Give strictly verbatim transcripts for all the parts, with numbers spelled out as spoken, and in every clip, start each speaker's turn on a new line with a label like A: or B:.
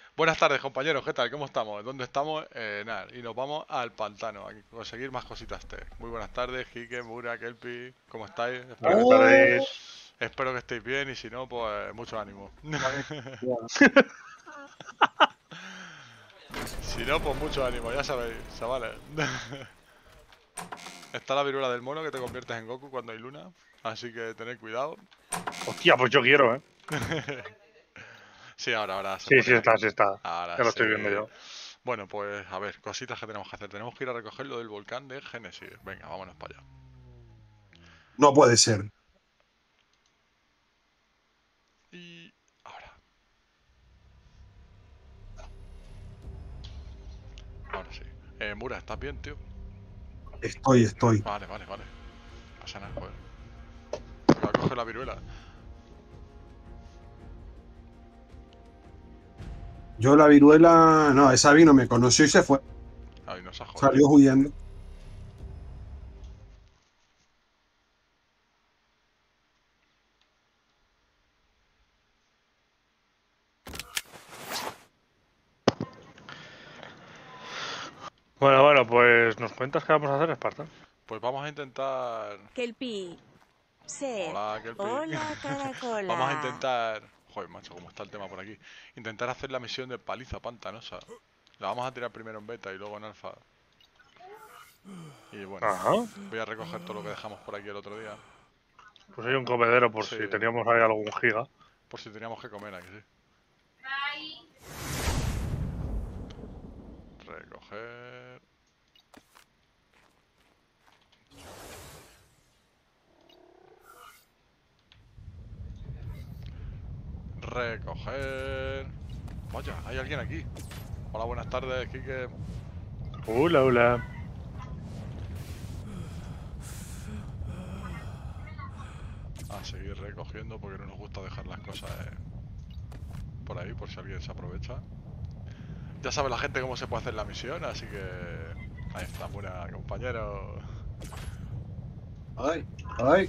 A: Buenas tardes, compañeros, ¿qué tal? ¿Cómo estamos? ¿Dónde estamos? Eh, nada, y nos vamos al pantano a conseguir más cositas tech. Muy buenas tardes, Kike, Mura, Kelpi, ¿cómo estáis? Espero que
B: Buenas
A: estéis,
B: tardes.
A: espero que estéis bien y si no, pues mucho ánimo. Si no, pues mucho ánimo, ya sabéis, chavales. Está la viruela del mono que te conviertes en Goku cuando hay luna, así que tened cuidado.
B: Hostia, pues yo quiero, ¿eh?
A: Sí, ahora, ahora se
B: Sí, sí
A: pone.
B: está, sí está.
A: Ahora
B: Ya lo
A: sí.
B: estoy viendo yo.
A: Bueno, pues a ver, cositas que tenemos que hacer. Tenemos que ir a recoger lo del volcán de Génesis. Venga, vámonos para allá.
C: No puede ser.
A: Y ahora. Ahora sí. Eh, Mura, ¿estás bien, tío?
C: Estoy, estoy.
A: Vale, vale, vale. No pasa nada, joder. Venga, coge la viruela.
C: Yo la viruela. No, esa vino, me conoció y se fue.
A: Ay, nos ha jodido.
C: Salió huyendo.
B: Bueno, bueno, pues nos cuentas qué vamos a hacer, Esparta.
A: Pues vamos a intentar.
D: Kelpi. Ser.
A: Hola, Kelpi.
D: Hola, caracola.
A: Vamos a intentar. Joder, macho, cómo está el tema por aquí. Intentar hacer la misión de paliza pantanosa. La vamos a tirar primero en beta y luego en alfa. Y bueno,
B: Ajá.
A: voy a recoger todo lo que dejamos por aquí el otro día.
B: Pues hay un comedero por
A: Sí.
B: si teníamos ahí algún giga.
A: Por si teníamos que comer aquí, sí. Recoger. Recoger. Vaya, hay alguien aquí. Hola, buenas tardes, Kike.
B: Hola, hola.
A: A seguir recogiendo porque no nos gusta dejar las cosas eh, por ahí por si alguien se aprovecha. Ya sabe la gente cómo se puede hacer la misión, así que ahí está, buena compañero.
C: Ay, ay.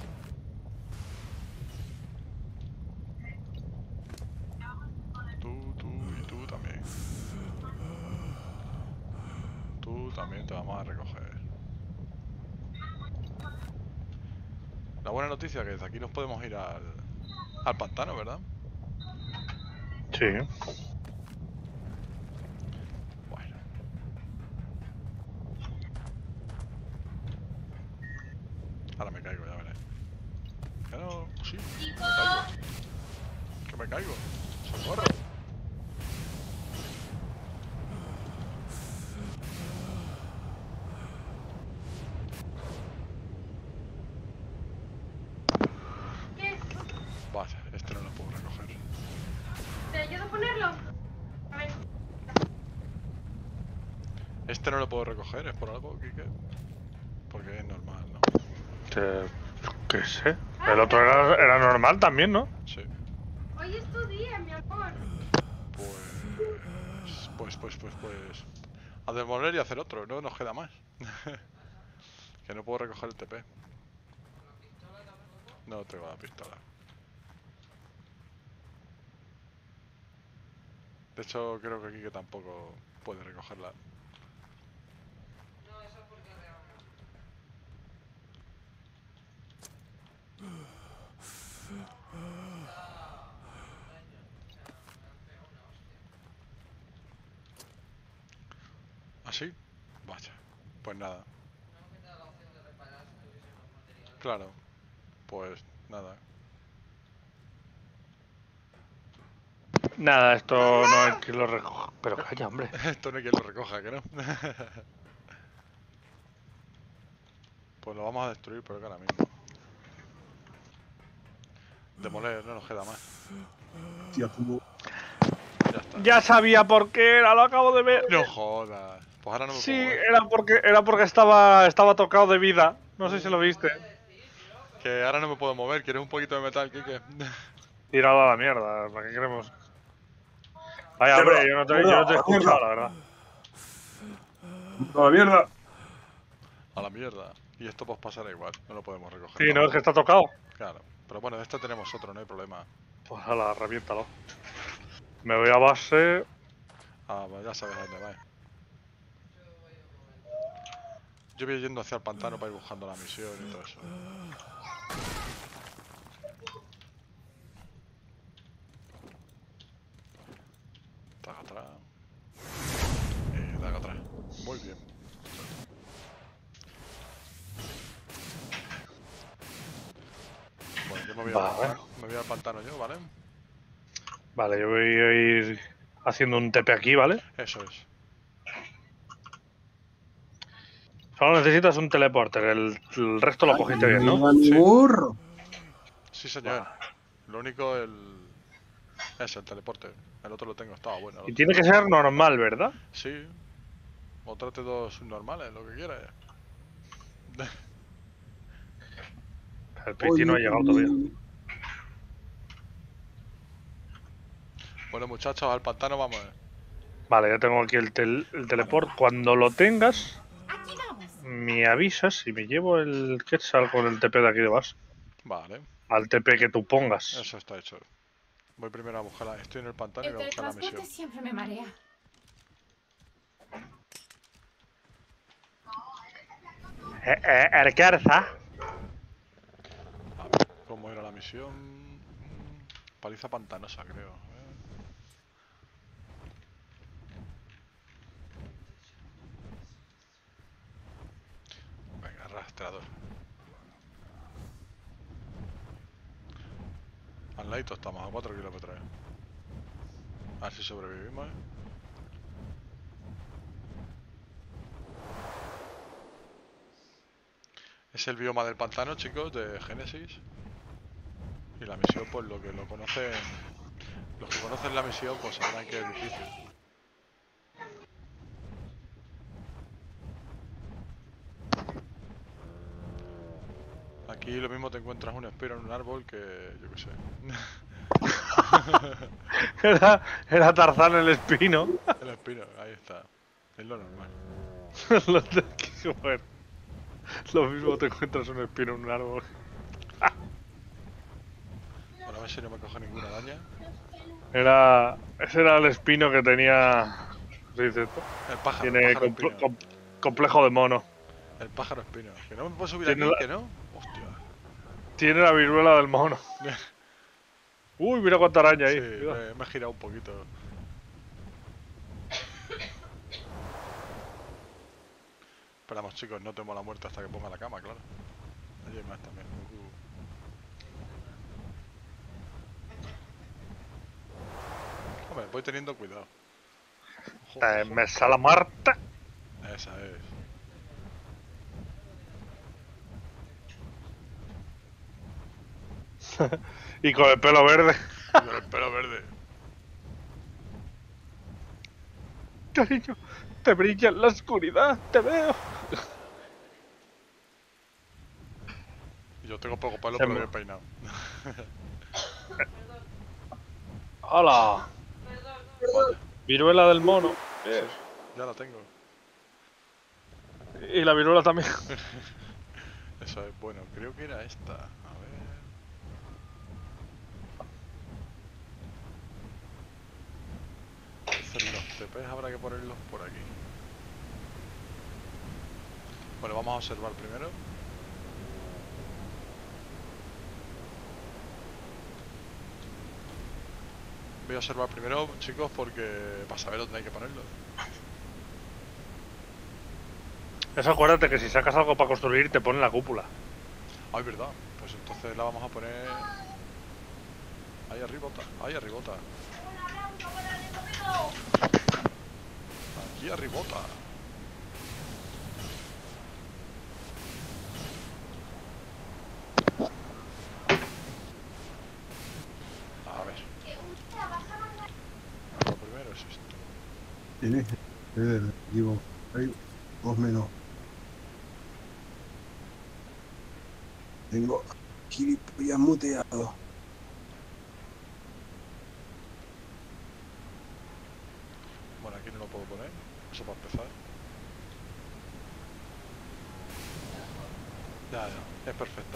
A: Tú, tú y tú también. Tú también te vamos a recoger. La buena noticia es que desde aquí nos podemos ir al, al pantano, ¿verdad?
B: Sí.
A: Bueno. Ahora me caigo, ya veré. Que no, sí, me caigo. Que me caigo. ¡Socorro! Vaya, este no lo puedo recoger.
E: ¿Te ayudo a ponerlo? A ver.
A: Este no lo puedo recoger, ¿es por algo, Kike? Porque es normal, ¿no?
B: Que, qué sé. El otro era, era normal también, ¿no?
A: Sí.
E: Hoy es tu día, mi amor.
A: Pues... Pues, pues, pues, pues... A demoler y hacer otro, no nos queda más. Que no puedo recoger el T P. No tengo la pistola. De hecho, creo que aquí que tampoco puede recogerla. ¿Así? Vaya. Pues nada. Claro. Pues nada.
B: Nada, esto no hay que lo recoja. Pero calla, hombre.
A: Esto no hay quien lo recoja, que no. Pues lo vamos a destruir, pero que ahora mismo. Demoler, no nos queda más.
C: Tía, tú.
A: Ya está.
B: Ya sabía por qué era, lo acabo de ver.
A: No jodas. Pues ahora no me
B: Sí,
A: puedo mover.
B: era porque, era porque estaba, estaba tocado de vida. No sé si lo viste.
A: Que ahora no me puedo mover. ¿Quieres un poquito de metal, Kike?
B: Tirado a la mierda, ¿para qué queremos? Vaya,
C: Mierda,
B: hombre, yo no te,
C: mierda,
B: yo no te he
C: a la
B: escuchado,
C: mierda.
B: la verdad.
C: A la mierda.
A: A la mierda. Y esto pues pasará igual. No lo podemos recoger.
B: Sí, no, es
A: tampoco.
B: que está tocado.
A: Claro. Pero bueno, de esto tenemos otro, no hay problema.
B: Pues ala, reviéntalo. Me voy a base.
A: Ah, pues ya sabes a dónde vais. Yo voy yendo hacia el pantano para ir buscando la misión y todo eso. Taca atrás. Y taca atrás. Muy bien. Bueno, yo me voy, al
B: Vale.
A: pantano, me voy al pantano yo, ¿vale?
B: Vale, yo voy a ir haciendo un T P aquí, ¿vale?
A: Eso es.
B: Solo necesitas un teleporter, el, el resto lo cogiste bien,
C: No
B: ¿no?
C: iba ni
A: Sí.
C: burro.
A: Sí, señor.
B: Va.
A: Lo único el... es el teleporte. El otro lo tengo, estaba bueno. el
B: Y
A: otro.
B: tiene que ser normal, ¿verdad?
A: Sí. O trate dos subnormales, lo que quieras.
B: El Piti no ha llegado todavía.
A: Bueno, muchachos, al pantano vamos.
B: Vale, ya tengo aquí el, tel- el teleport. Cuando lo tengas,
D: Aquí vamos.
B: me avisas y me llevo el Quetzal con el T P de aquí de base.
A: Vale,
B: Al T P que tú pongas.
A: eso está hecho. Voy primero a buscar la... Estoy en el pantano y
E: El
A: voy a buscar la
E: teletransporte
A: misión.
E: siempre me marea.
B: Eh, eh, el Quetzal.
A: A ver, ¿cómo era la misión? Mm, Paliza pantanosa, creo. A ver. Venga, rastreador. Al ladito estamos, a cuatro kilómetros. eh. A ver si sobrevivimos, ¿eh? Es el bioma del pantano, chicos, de Génesis. Y la misión, pues lo que lo conocen... Los que conocen la misión, pues sabrán que es difícil. Aquí lo mismo te encuentras un espero en un árbol que... yo qué sé.
B: Era, era Tarzán el espino.
A: El espino, ahí está. Es lo normal.
B: Lo de- qué bueno. Lo mismo te encuentras un espino en un árbol.
A: Bueno, a ver si no me coge ninguna araña.
B: Era. Ese era el espino que tenía. ¿Cómo se dice esto?
A: El pájaro, el
B: Tiene
A: pájaro
B: comple-
A: espino.
B: com- complejo de mono.
A: El pájaro espino. Que no me puedo subir
B: Tiene
A: aquí,
B: la-
A: que no. Hostia.
B: Tiene la viruela del mono. Uy, mira cuánta araña ahí.
A: Sí,
B: Cuidado.
A: me, me he girado un poquito. Esperamos, chicos, no temo la muerte hasta que ponga la cama, claro. Allí hay más también. Uh. Hombre, voy teniendo cuidado. Ojo,
B: Eh,
A: ojo.
B: me sale Marta.
A: Esa es.
B: Y con el pelo verde.
A: Y con el pelo verde.
B: Cariño, te brilla en la oscuridad, te veo.
A: Y yo tengo poco pelo,
B: Se
A: pero
B: me-
A: bien peinado.
B: ¡Hala! Viruela del mono. Bien.
A: Ya la tengo.
B: Y la viruela también.
A: Eso es, bueno, creo que era esta. A ver. Entonces los T Ps habrá que ponerlos por aquí. Bueno, vamos a observar primero. Voy a observar primero, chicos, porque para saber dónde hay que ponerlo.
B: Eso acuérdate que si sacas algo para construir te pone la cúpula.
A: Ah, es verdad. Pues entonces la vamos a poner... Ahí arribota, ahí arribota. Aquí arribota. A ver. Lo primero es esto.
C: Tienes. Eh, digo, hay dos menos. Tengo gilipollas muteado.
A: Bueno, aquí no lo puedo poner. Eso para empezar. Ya, ya. Es perfecta.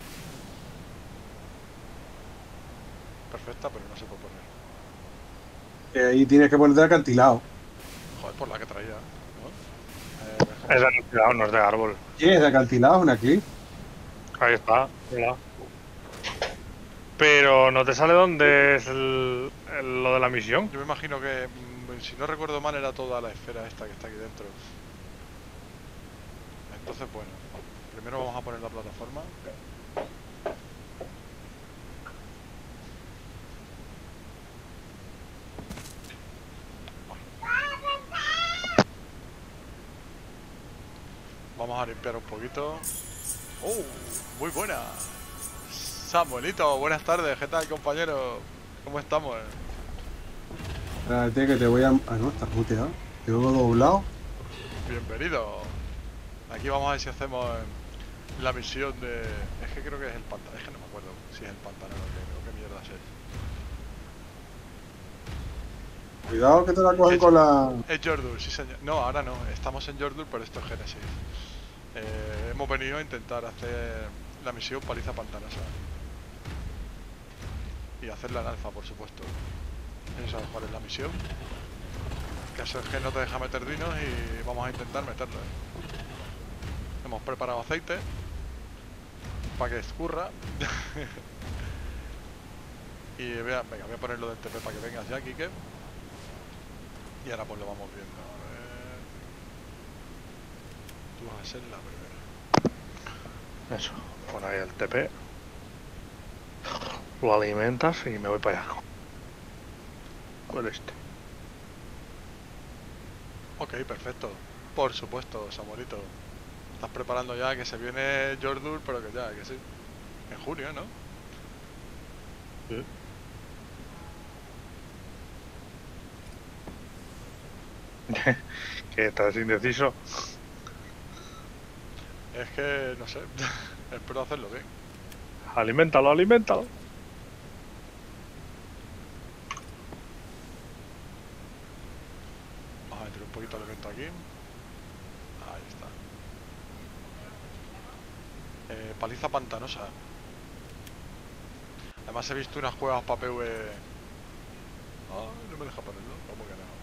A: Perfecta, pero no se puede poner.
C: Que ahí tienes que ponerte acantilado.
A: Joder, por la que traía, ¿no? Eh, déjame-
B: Es de acantilado, no es de árbol.
C: ¿Qué es de acantilado? ¿Es una clip?
B: Ahí está, hola. Pero no te sale dónde es el, el- lo de la misión.
A: Yo me imagino que, mm, si no recuerdo mal, era toda la esfera esta que está aquí dentro. Entonces, bueno, primero vamos a poner la plataforma. Vamos a limpiar un poquito. ¡Oh! Muy buena. Samuelito, buenas tardes. ¿Qué tal, compañero? ¿Cómo estamos?
C: Espérate que te voy a... Ah, no, estás muteado. Te veo doblado.
A: Bienvenido. Aquí vamos a ver si hacemos la misión de... Es que creo que es el pantano. Es que no me acuerdo si es el pantanero o qué, o qué mierda es.
C: Cuidado que te la cogen
A: Es-
C: con la...
A: Es Jordur, sí señor. No, ahora no. Estamos en Jordur, pero esto es Genesis. Eh, hemos venido a intentar hacer la misión paliza pantanosa. Y hacerla en alfa, por supuesto. Eso cuál es la misión. El caso es que no te deja meter dinos y vamos a intentar meterlo. ¿eh? Hemos preparado aceite para que escurra. Y voy a, venga, voy a ponerlo del T P para que vengas ya, Kike. Y ahora pues lo vamos viendo. A ver. Tú vas a ser la primera.
B: Eso, pon ahí el T P. Lo alimentas y me voy para allá. Con este.
A: Ok, perfecto. Por supuesto, Samuelito. Estás preparando ya que se viene Jordur, pero que ya, que sí. En junio, ¿no?
B: Sí. ¿Qué estás indeciso?
A: Es que, no sé. Espero hacerlo bien.
B: Aliméntalo, aliméntalo.
A: Vamos a meter un poquito de elemento aquí. Ahí está. Eh, paliza pantanosa. Además he visto unas cuevas para P V. Ah, no me deja ponerlo. ¿Cómo que no?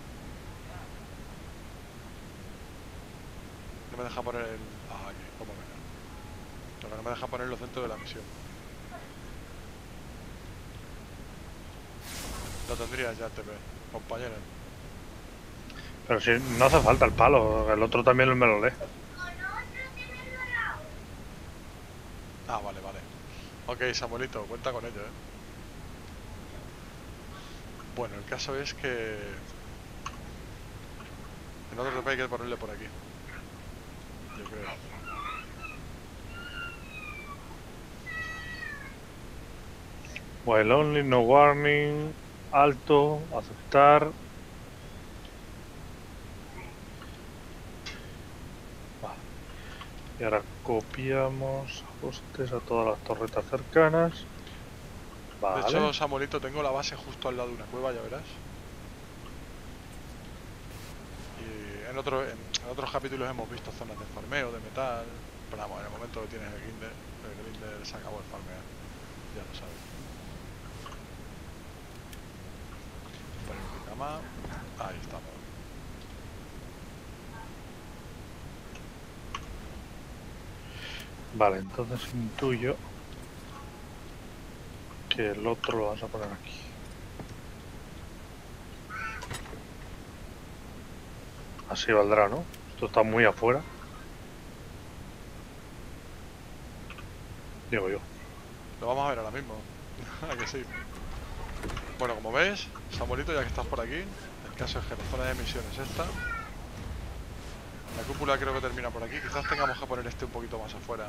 A: No me deja poner el... Ah, aquí. ¿Cómo que no? Lo que no me deja ponerlo dentro de la misión. Lo tendría ya, T P, compañero.
B: Pero si no hace falta el palo, el otro también me lo lee.
A: Ah, vale, vale. Ok, Samuelito, cuenta con ello, eh. Bueno, el caso es que... En otro T P hay que ponerle por aquí. Yo creo.
B: While only, no warning, alto, aceptar. Vale. Y ahora copiamos ajustes a todas las torretas cercanas. Vale.
A: De hecho, Samuelito, tengo la base justo al lado de una cueva, ya verás. Y en, otro, en, en otros capítulos hemos visto zonas de farmeo, de metal. Pero vamos, en el momento que tienes el grinder, el grinder se acabó el farmear. Ya lo sabes. Poner un cama. Ahí estamos.
B: Vale, entonces intuyo que el otro lo vas a poner aquí. Así valdrá, ¿no? Esto está muy afuera. Digo yo.
A: Lo vamos a ver ahora mismo. ¿A que sí? Bueno, como ves, Samuelito, ya que estás por aquí, el caso es que la zona de emisión es esta. La cúpula creo que termina por aquí. Quizás tengamos que poner este un poquito más afuera.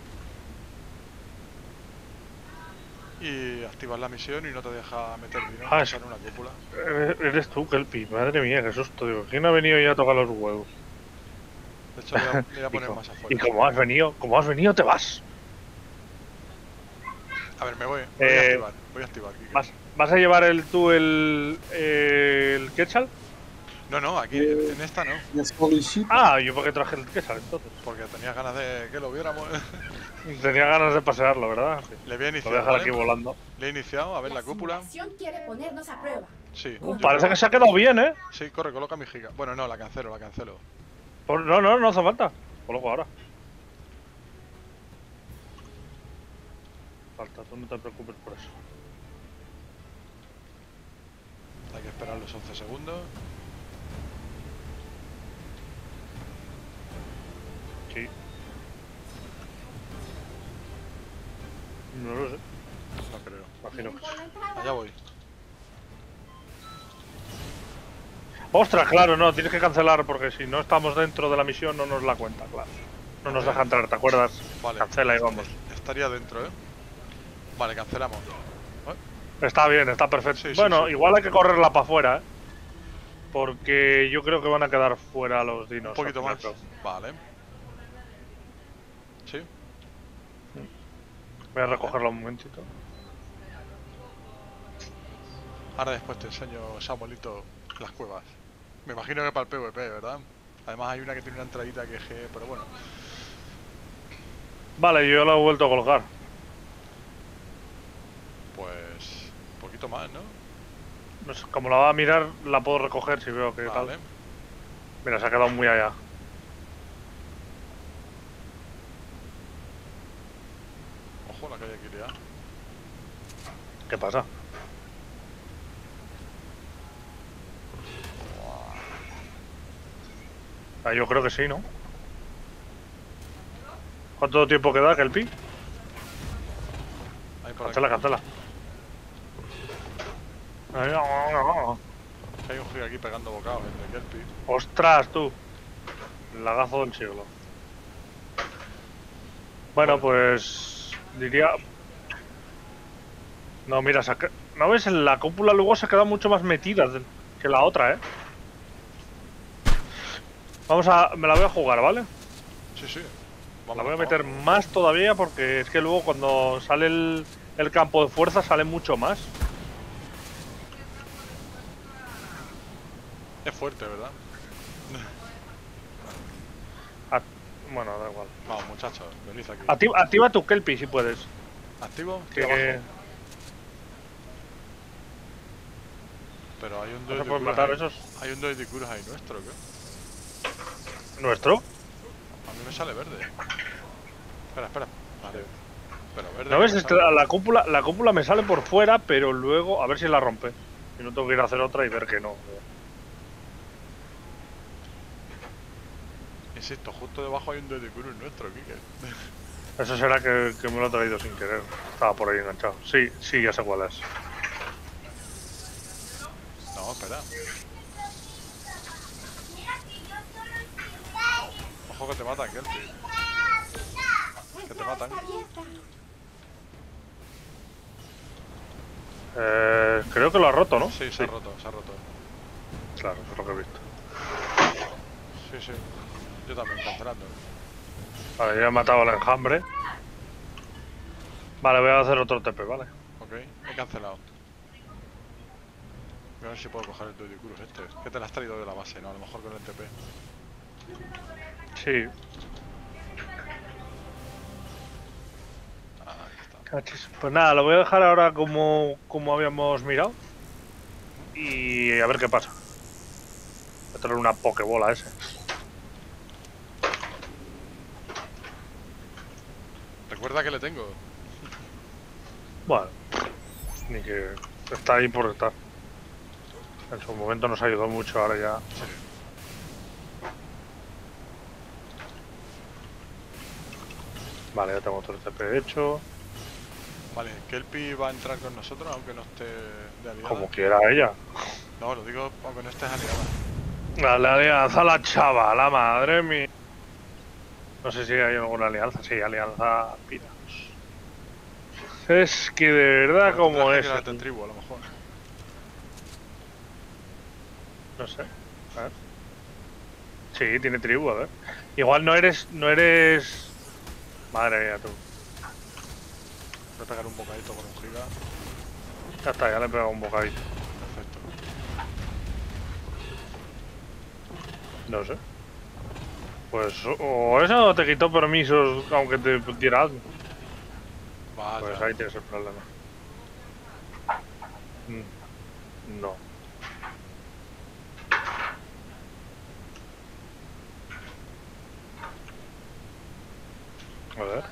A: Y activas la misión y no te deja meter dinero
B: Ah,
A: en una cúpula.
B: Eres eres tú, Kelpie. Madre mía, qué susto. Digo, ¿quién ha venido ya a tocar los huevos?
A: De hecho, le voy a, le voy a
B: Y
A: poner
B: co-
A: más afuera.
B: Y como has venido, como has venido, te vas.
A: A ver, me voy. Voy a
B: Eh,
A: activar. Voy a activar. Kike.
B: ¿Vas, vas a llevar el tú el, el Quetzal?
A: No, no, aquí,
C: Eh,
A: en esta no.
C: Ya solicito.
B: Ah, yo porque traje el Quetzal entonces.
A: Porque tenía ganas de que lo viéramos.
B: Tenía ganas de pasearlo, ¿verdad? Sí.
A: Le voy a
B: Lo voy a
A: iniciar.
B: dejar
A: ¿vale?
B: aquí volando.
A: Le he iniciado, a ver la cúpula.
F: simulación quiere ponernos a prueba.
A: Sí.
B: Uh,
A: yo
B: parece
A: creo-
B: que se ha quedado bien, ¿eh?
A: Sí, corre, coloca mi giga. Bueno, no, la cancelo, la cancelo.
B: Pues no, no, no hace falta. Coloco ahora. Falta, tú no te preocupes por eso.
A: Hay que esperar los once segundos.
B: Sí. No lo sé,
A: No creo.
B: imagino que sí.
A: Allá voy.
B: Ostras, claro, no, tienes que cancelar porque si no estamos dentro de la misión no nos la cuenta, claro. No nos deja entrar, ¿te acuerdas?
A: Vale.
B: Cancela y vamos.
A: Estaría dentro, ¿eh? Vale, cancelamos.
B: Está bien, está perfecto.
A: Sí, sí,
B: bueno,
A: sí.
B: igual hay que correrla para afuera, ¿eh? Porque yo creo que van a quedar fuera los dinos.
A: Un poquito
B: al
A: más.
B: final.
A: Vale. Sí.
B: Voy a recogerlo un momentito.
A: Ahora después te enseño, Samuelito, las cuevas. Me imagino que para el PvP, ¿verdad? Además hay una que tiene una entradita que es G, pero bueno.
B: Vale, yo lo he vuelto a colocar.
A: Pues... un poquito más, ¿no?
B: No sé, como la va a mirar, la puedo recoger si veo que
A: Vale.
B: tal. Mira, se ha quedado muy allá.
A: Ojo la calle aquí liada.
B: ¿Qué pasa? Ah, yo creo que sí, ¿no? ¿Cuánto tiempo queda, Kelpie?
A: Ahí por
B: Cancela,
A: aquí.
B: cancela. Ay, no, no, no.
A: Hay un giga aquí pegando bocados entre Kelpie.
B: ¡Ostras, tú! El lagazo del siglo. Bueno, pues... diría... No, mira, se ha que- ¿no ves? La cúpula luego se ha quedado mucho más metida de- que la otra, ¿eh? Vamos a... me la voy a jugar, ¿vale?
A: Sí, sí.
B: La
A: Vamos
B: voy a
A: para
B: meter
A: abajo.
B: más todavía porque es que luego cuando sale el, el campo de fuerza sale mucho más.
A: Es fuerte, ¿verdad?
B: A- bueno, da igual.
A: Vamos, muchachos, venid aquí.
B: Activa, activa tu Kelpie si puedes.
A: ¿Activo?
B: Que
A: Aquí abajo. Pero hay un
B: no
A: dos
B: se
A: de
B: pueden
A: curas
B: matar
A: ahí.
B: esos.
A: Hay un dos de curas ahí nuestro, ¿qué?
B: ¿Nuestro?
A: A mí me sale verde. Espera, espera. Vale. Pero verde.
B: ¿No
A: que
B: ves?
A: me
B: Es que
A: sale.
B: la, la cúpula, la cúpula me sale por fuera, pero luego a ver si la rompe. Si no tengo que ir a hacer otra y ver que no.
A: Insisto, justo debajo hay un dos de curas nuestro, Kike.
B: Eso será que, que me lo he traído sin querer. Estaba por ahí enganchado. Sí, sí, ya sé cuál es.
A: No, espera. Ojo que te matan, Kelpie. Que te matan.
B: Eh, creo que lo ha roto, ¿no?
A: Sí, se ha roto, se ha roto.
B: Claro, eso es lo que he visto.
A: Sí, sí. Yo también, cancelando.
B: Vale, ya he matado al enjambre. Vale, voy a hacer otro T P, ¿vale?
A: Ok, he cancelado. Voy a ver si puedo coger el Dodicurus este. Que te lo has traído de la base, ¿no? A lo mejor con el T P.
B: Sí.
A: Ah, aquí está.
B: Cachis. Pues nada, lo voy a dejar ahora como, como habíamos mirado. Y a ver qué pasa. Voy a traer una pokebola a ese.
A: Recuerda que le tengo.
B: Bueno, ni que está ahí por estar. En su momento nos ayudó mucho, ahora ya.
A: Sí.
B: Vale, ya tengo otro T P hecho.
A: Vale, Kelpie va a entrar con nosotros aunque no esté de aliada.
B: Como quiera ella.
A: No, lo digo aunque no estés aliada.
B: Dale alianza a la chava, la madre mía. No sé si hay alguna alianza. Sí, alianza pirados. Es que de verdad,
A: Pero
B: como
A: tendrás
B: es.
A: que quedarte en tribu, a lo mejor.
B: No sé. A ver. Sí, tiene tribu, a ver. Igual no eres. No eres. Madre mía, tú.
A: Voy a pegar un bocadito con un giga.
B: Ya está, ya le he pegado un bocadito.
A: Perfecto.
B: No sé. Pues o eso te quitó permisos aunque te diera algo.
A: Vaya.
B: Pues ahí tienes el problema. Mm, No. A ver.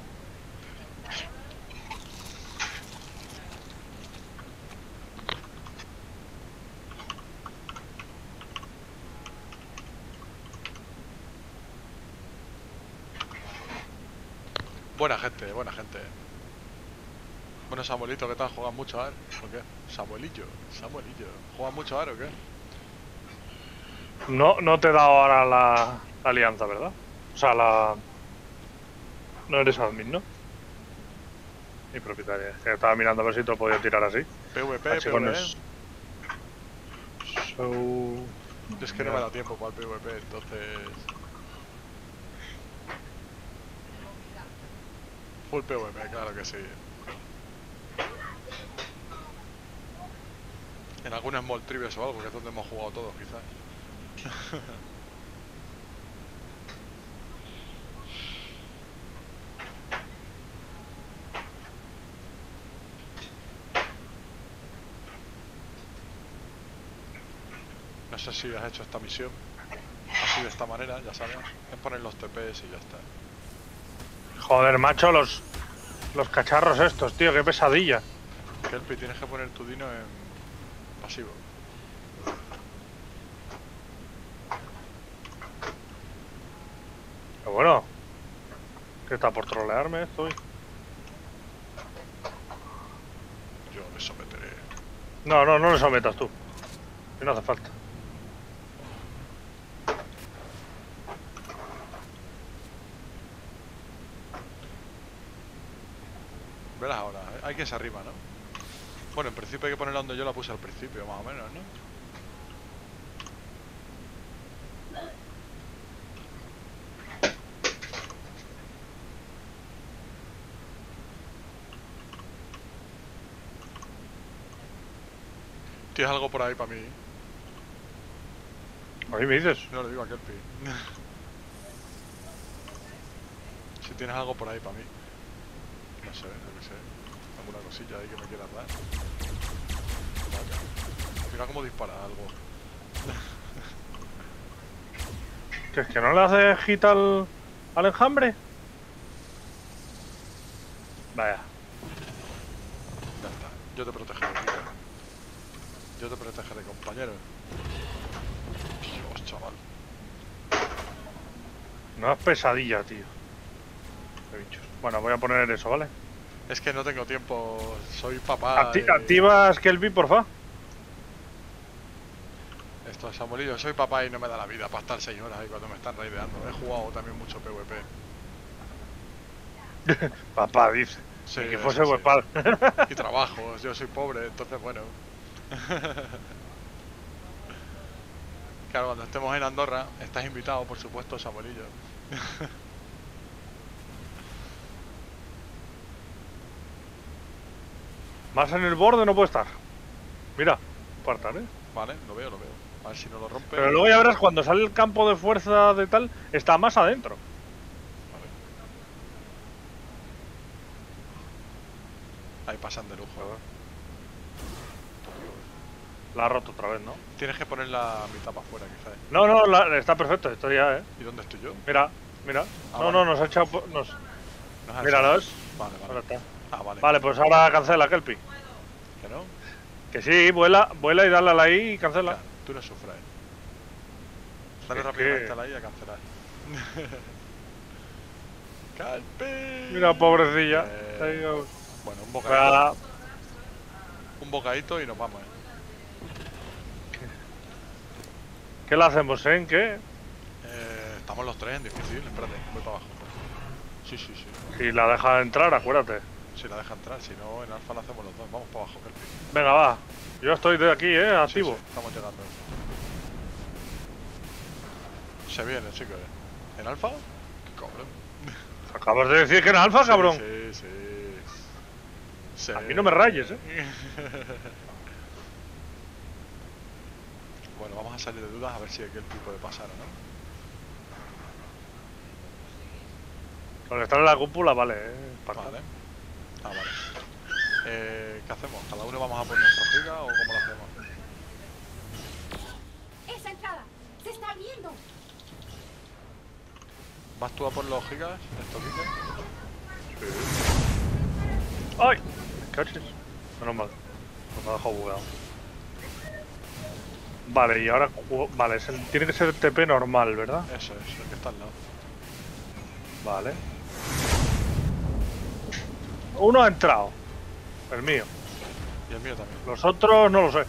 A: Buena gente, buena gente. Bueno, Samuelito, ¿qué tal? ¿Juegas mucho a ver? ¿O qué? Samuelillo, Samuelillo. ¿Juegas mucho a ver o qué?
B: No, no te he dado ahora la, la alianza, ¿verdad? O sea, la... No eres admin, ¿no? Mi propietaria. Que estaba mirando a ver si te lo podía tirar así.
A: PvP,
B: Así con
A: PvE.
B: es- So...
A: Yo es que no me da tiempo para el PvP, entonces... Full PvP, claro que sí. En algún Small Trivias o algo, que es donde hemos jugado todos, quizás. No sé si has hecho esta misión así de esta manera, ya sabes. Es poner los T Ps y ya está.
B: Joder, macho, los... Los cacharros estos, tío, qué pesadilla.
A: Kelpie, tienes que poner tu dino en pasivo.
B: Pero bueno. ¿Qué está por trolearme esto hoy?
A: Yo me someteré.
B: No, no, no le sometas tú. Que no hace falta.
A: Verás ahora, ¿eh? Hay que se arriba, ¿no? Bueno, en principio hay que ponerla donde yo la puse al principio, más o menos, ¿no? ¿Tienes algo por ahí para mí?
B: ¿A mí me dices?
A: No lo digo a Kelpie. Si tienes algo por ahí para mí. No sé, no sé. Alguna cosilla ahí que me quieras dar. Vaya. Mira cómo dispara algo.
B: ¿Que es que no le hace hit al, al enjambre? Vaya.
A: Ya está. Yo te protegeré, tío. Yo te protegeré, compañero. Dios, chaval.
B: No es pesadilla, tío. Qué bichos. Bueno, voy a poner eso, ¿vale?
A: Es que no tengo tiempo. Soy papá.
B: Acti-
A: y-
B: ¿Activas Kelby, porfa?
A: Esto es Samuelillo. Soy papá y no me da la vida para estar seis horas ahí cuando me están raideando. He jugado también mucho PvP.
B: Papá, dice.
A: Sí,
B: Ni que
A: eso
B: fuese
A: sí.
B: buen padre.
A: Y trabajos. Yo soy pobre, entonces bueno. Claro, cuando estemos en Andorra, estás invitado, por supuesto, Samuelillo.
B: Más en el borde no puede estar. Mira, Spartan, ¿eh?
A: Vale, lo veo, lo veo. A ver si no lo rompe.
B: Pero luego ya verás, cuando sale el campo de fuerza de tal, está más adentro.
A: Vale. Ahí pasan de lujo.
B: La ha roto otra vez, ¿no?
A: Tienes que poner la mitad para afuera, quizás.
B: No, no, la- está perfecto, esto ya, ¿eh?
A: ¿Y dónde estoy yo?
B: Mira, mira.
A: Ah,
B: no,
A: vale.
B: no, nos ha echado... po- Nos...
A: ¿No has
B: Míralos.
A: hecho? Vale,
B: Ahora
A: vale.
B: está.
A: Ah, vale.
B: Vale, pues ahora cancela, Kelpie.
A: ¿Que no?
B: Que sí, vuela, vuela y dale a la I y cancela.
A: Claro, tú no sufras. Dale
B: Es
A: rápidamente
B: que-
A: a la I a cancelar. ¡Calpe!
B: Mira, pobrecilla.
A: Eh,
B: Ahí, oh.
A: Bueno, un bocadito.
B: Va-
A: Un bocadito y nos vamos, eh.
B: ¿Qué le hacemos, eh? ¿En qué?
A: Eh, Estamos los tres en difícil. Espérate, voy para abajo. Sí, sí, sí.
B: Si la deja entrar, acuérdate.
A: Si la deja entrar, si no, en alfa la hacemos los dos. Vamos para abajo, Kelpie.
B: Venga, va. Yo estoy de aquí, eh,
A: Sí,
B: activo.
A: sí, estamos llegando. Se viene, chicos. ¿En alfa? Qué cabrón.
B: Acabas de decir que era alfa, cabrón.
A: Sí, sí. sí.
B: A mí no me rayes, eh.
A: Bueno, vamos a salir de dudas a ver si el Kelpie puede pasar o no.
B: Con estar en la cúpula, vale, eh. Spartan.
A: Vale. Ah, vale. Eh, ¿Qué hacemos? ¿Cada uno vamos a por nuestro giga o cómo lo hacemos?
E: ¡Esa entrada! ¡Se está abriendo!
A: ¿Vas tú a por los gigas? ¿Esto, Kike?
B: Sí. ¡Ay! ¿Caches? Menos mal. Me ha dejado bugueado. Vale, y ahora... Vale, es el- tiene que ser el T P normal, ¿verdad?
A: Eso es, el que está al lado.
B: Vale. Uno ha entrado. El mío.
A: Y el mío también.
B: Los otros no lo sé.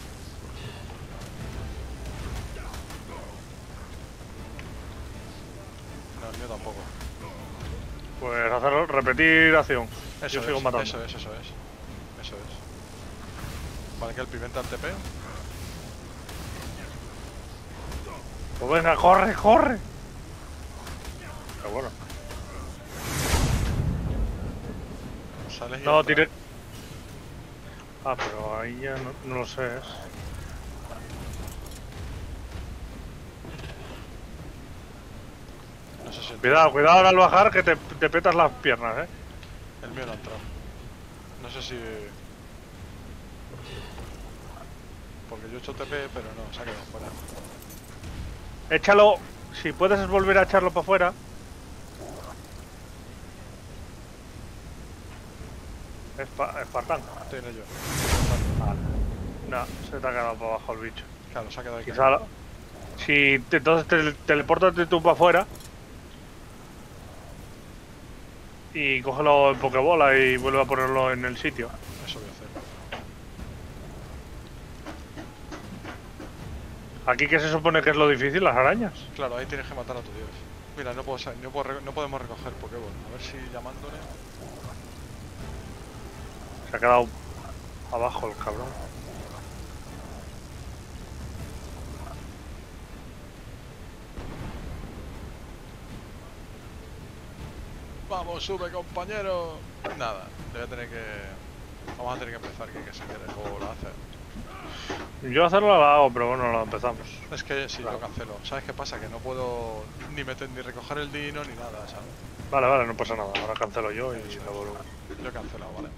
A: No, el mío tampoco.
B: Pues hacerlo, repetir acción.
A: Eso
B: Yo sigo
A: es,
B: matando.
A: eso es, eso es. Eso es. Vale, que el pimienta al T P.
B: Pues venga, corre, corre. Pero bueno.
A: Sales y
B: No,
A: entras.
B: tiré. Ah, pero ahí ya no, no lo sé. Es...
A: No sé si el,
B: Cuidado, cuidado al bajar que te, te petas las piernas, eh.
A: el mío no ha entrado. No sé si... Porque yo he hecho T P, pero no, se ha quedado fuera.
B: Échalo. Si puedes volver a echarlo para afuera. Espa- Espartán.
A: Estoy en ello.
B: Vale. No, se te ha quedado para abajo el bicho.
A: Claro, se ha quedado ahí.
B: Quizá la- Si te, entonces te teleportate tú para afuera y cógelo en Pokébola y vuelve a ponerlo en el sitio.
A: Eso voy a hacer.
B: Aquí que se supone que es lo difícil, las arañas.
A: Claro, ahí tienes que matar a tu dios. Mira, no, puedo, sa- no, puedo re- no podemos recoger Pokéball. A ver si llamándole...
B: Se ha quedado abajo el cabrón.
A: Vamos, sube, compañero. Nada, le voy a tener que... Vamos a tener que empezar, que, que se quiere, o lo hace.
B: Yo hacerlo lo hago, pero bueno, lo empezamos.
A: Es que sí,
B: Claro.
A: lo cancelo. ¿Sabes qué pasa? Que no puedo ni meter ni recoger el dino ni nada, ¿sabes?
B: Vale, vale, no pasa nada. Ahora cancelo yo y
A: Eso
B: lo vuelvo.
A: Yo he cancelado, ¿vale?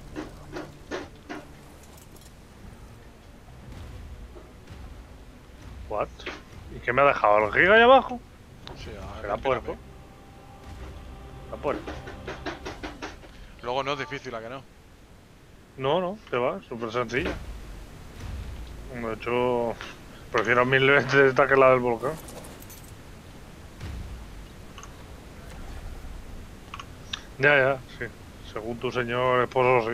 B: What? ¿Y qué me ha dejado? ¿El giga ahí abajo?
A: Sí, a
B: Será
A: ver,
B: puerco. La puerco.
A: Luego no es difícil, ¿a que no?
B: No, no, que va, súper sencilla. De hecho, prefiero mil veces esta que la del volcán. Ya, ya, sí. Según tu señor esposo, sí.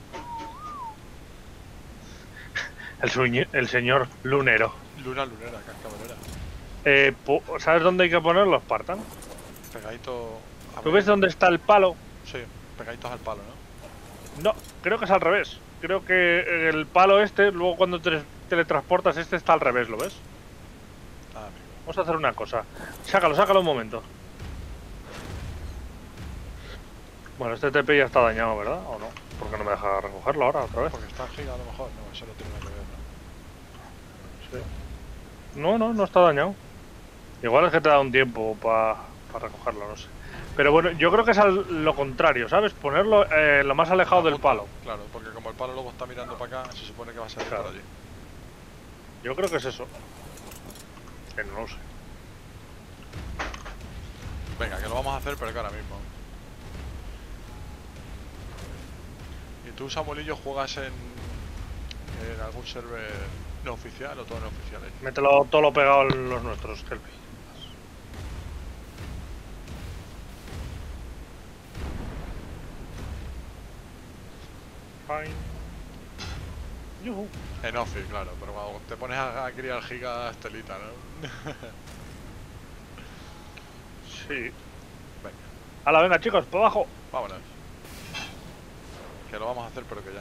B: El, sueño- el señor lunero.
A: Luna lunera, cascabelera.
B: Eh, po- ¿Sabes dónde hay que ponerlo, Spartan?
A: Pegadito... a
B: ¿Tú
A: ver.
B: ves dónde está el palo?
A: Sí, pegaditos al palo, ¿no?
B: No, creo que es al revés. Creo que el palo este, luego cuando te teletransportas, este está al revés, ¿lo ves?
A: Ah, amigo.
B: Vamos a hacer una cosa. Sácalo, sácalo un momento. Bueno, este T P ya está dañado, ¿verdad? ¿O no? ¿Por qué no me deja recogerlo ahora otra vez?
A: Porque está giga a lo mejor. No, eso no tiene nada que ver, ¿no?
B: Sí. No, no, no está dañado. Igual es que te da un tiempo para recogerlo, no sé. Pero bueno, yo creo que es al- lo contrario, ¿sabes? Ponerlo eh, lo más alejado
A: La
B: del
A: punta,
B: palo.
A: Claro, porque como el palo luego está mirando para acá, se supone que va a salir
B: Claro.
A: por allí.
B: Yo creo que es eso. Que no lo sé.
A: Venga, que lo vamos a hacer, pero que ahora mismo. ¿Y tú, Samuelillo, juegas en, en algún server no oficial o todo no oficiales?
B: Mételo todo lo pegado en los nuestros, Kelpie. Fine. Yuhu.
A: En Offi, claro, pero cuando te pones a, a criar gigas, telita, ¿no?
B: Sí.
A: Venga,
B: Hala, venga chicos, para abajo.
A: vámonos. Que lo vamos a hacer, pero que ya.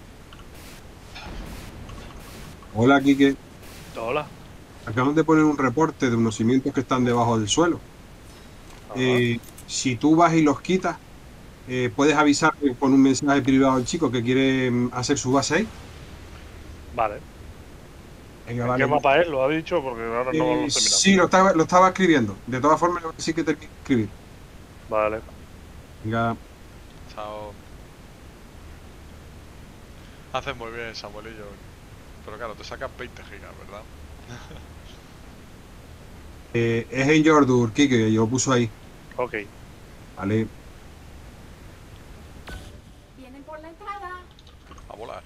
C: Hola, Kike.
B: Hola.
C: Acaban de poner un reporte de unos cimientos que están debajo del suelo. Eh, si tú vas y los quitas, eh, puedes avisar con un mensaje privado al chico que quiere mm, hacer su base ahí.
B: Vale.
C: Venga,
B: ¿En
C: vale.
B: qué mapa es? Lo ha dicho porque ahora no
C: Eh,
B: lo estoy mirando.
C: sí, lo estaba, lo estaba escribiendo. De todas formas, sí que termino de escribir.
B: Vale.
C: Venga,
A: Chao. Haces muy bien, Samuelillo. Pero claro, te sacas veinte gigas, ¿verdad?
C: eh, es en Yordur, Kike, yo lo puso ahí.
B: Ok.
C: Vale.
E: Vienen por la entrada.
A: A volar.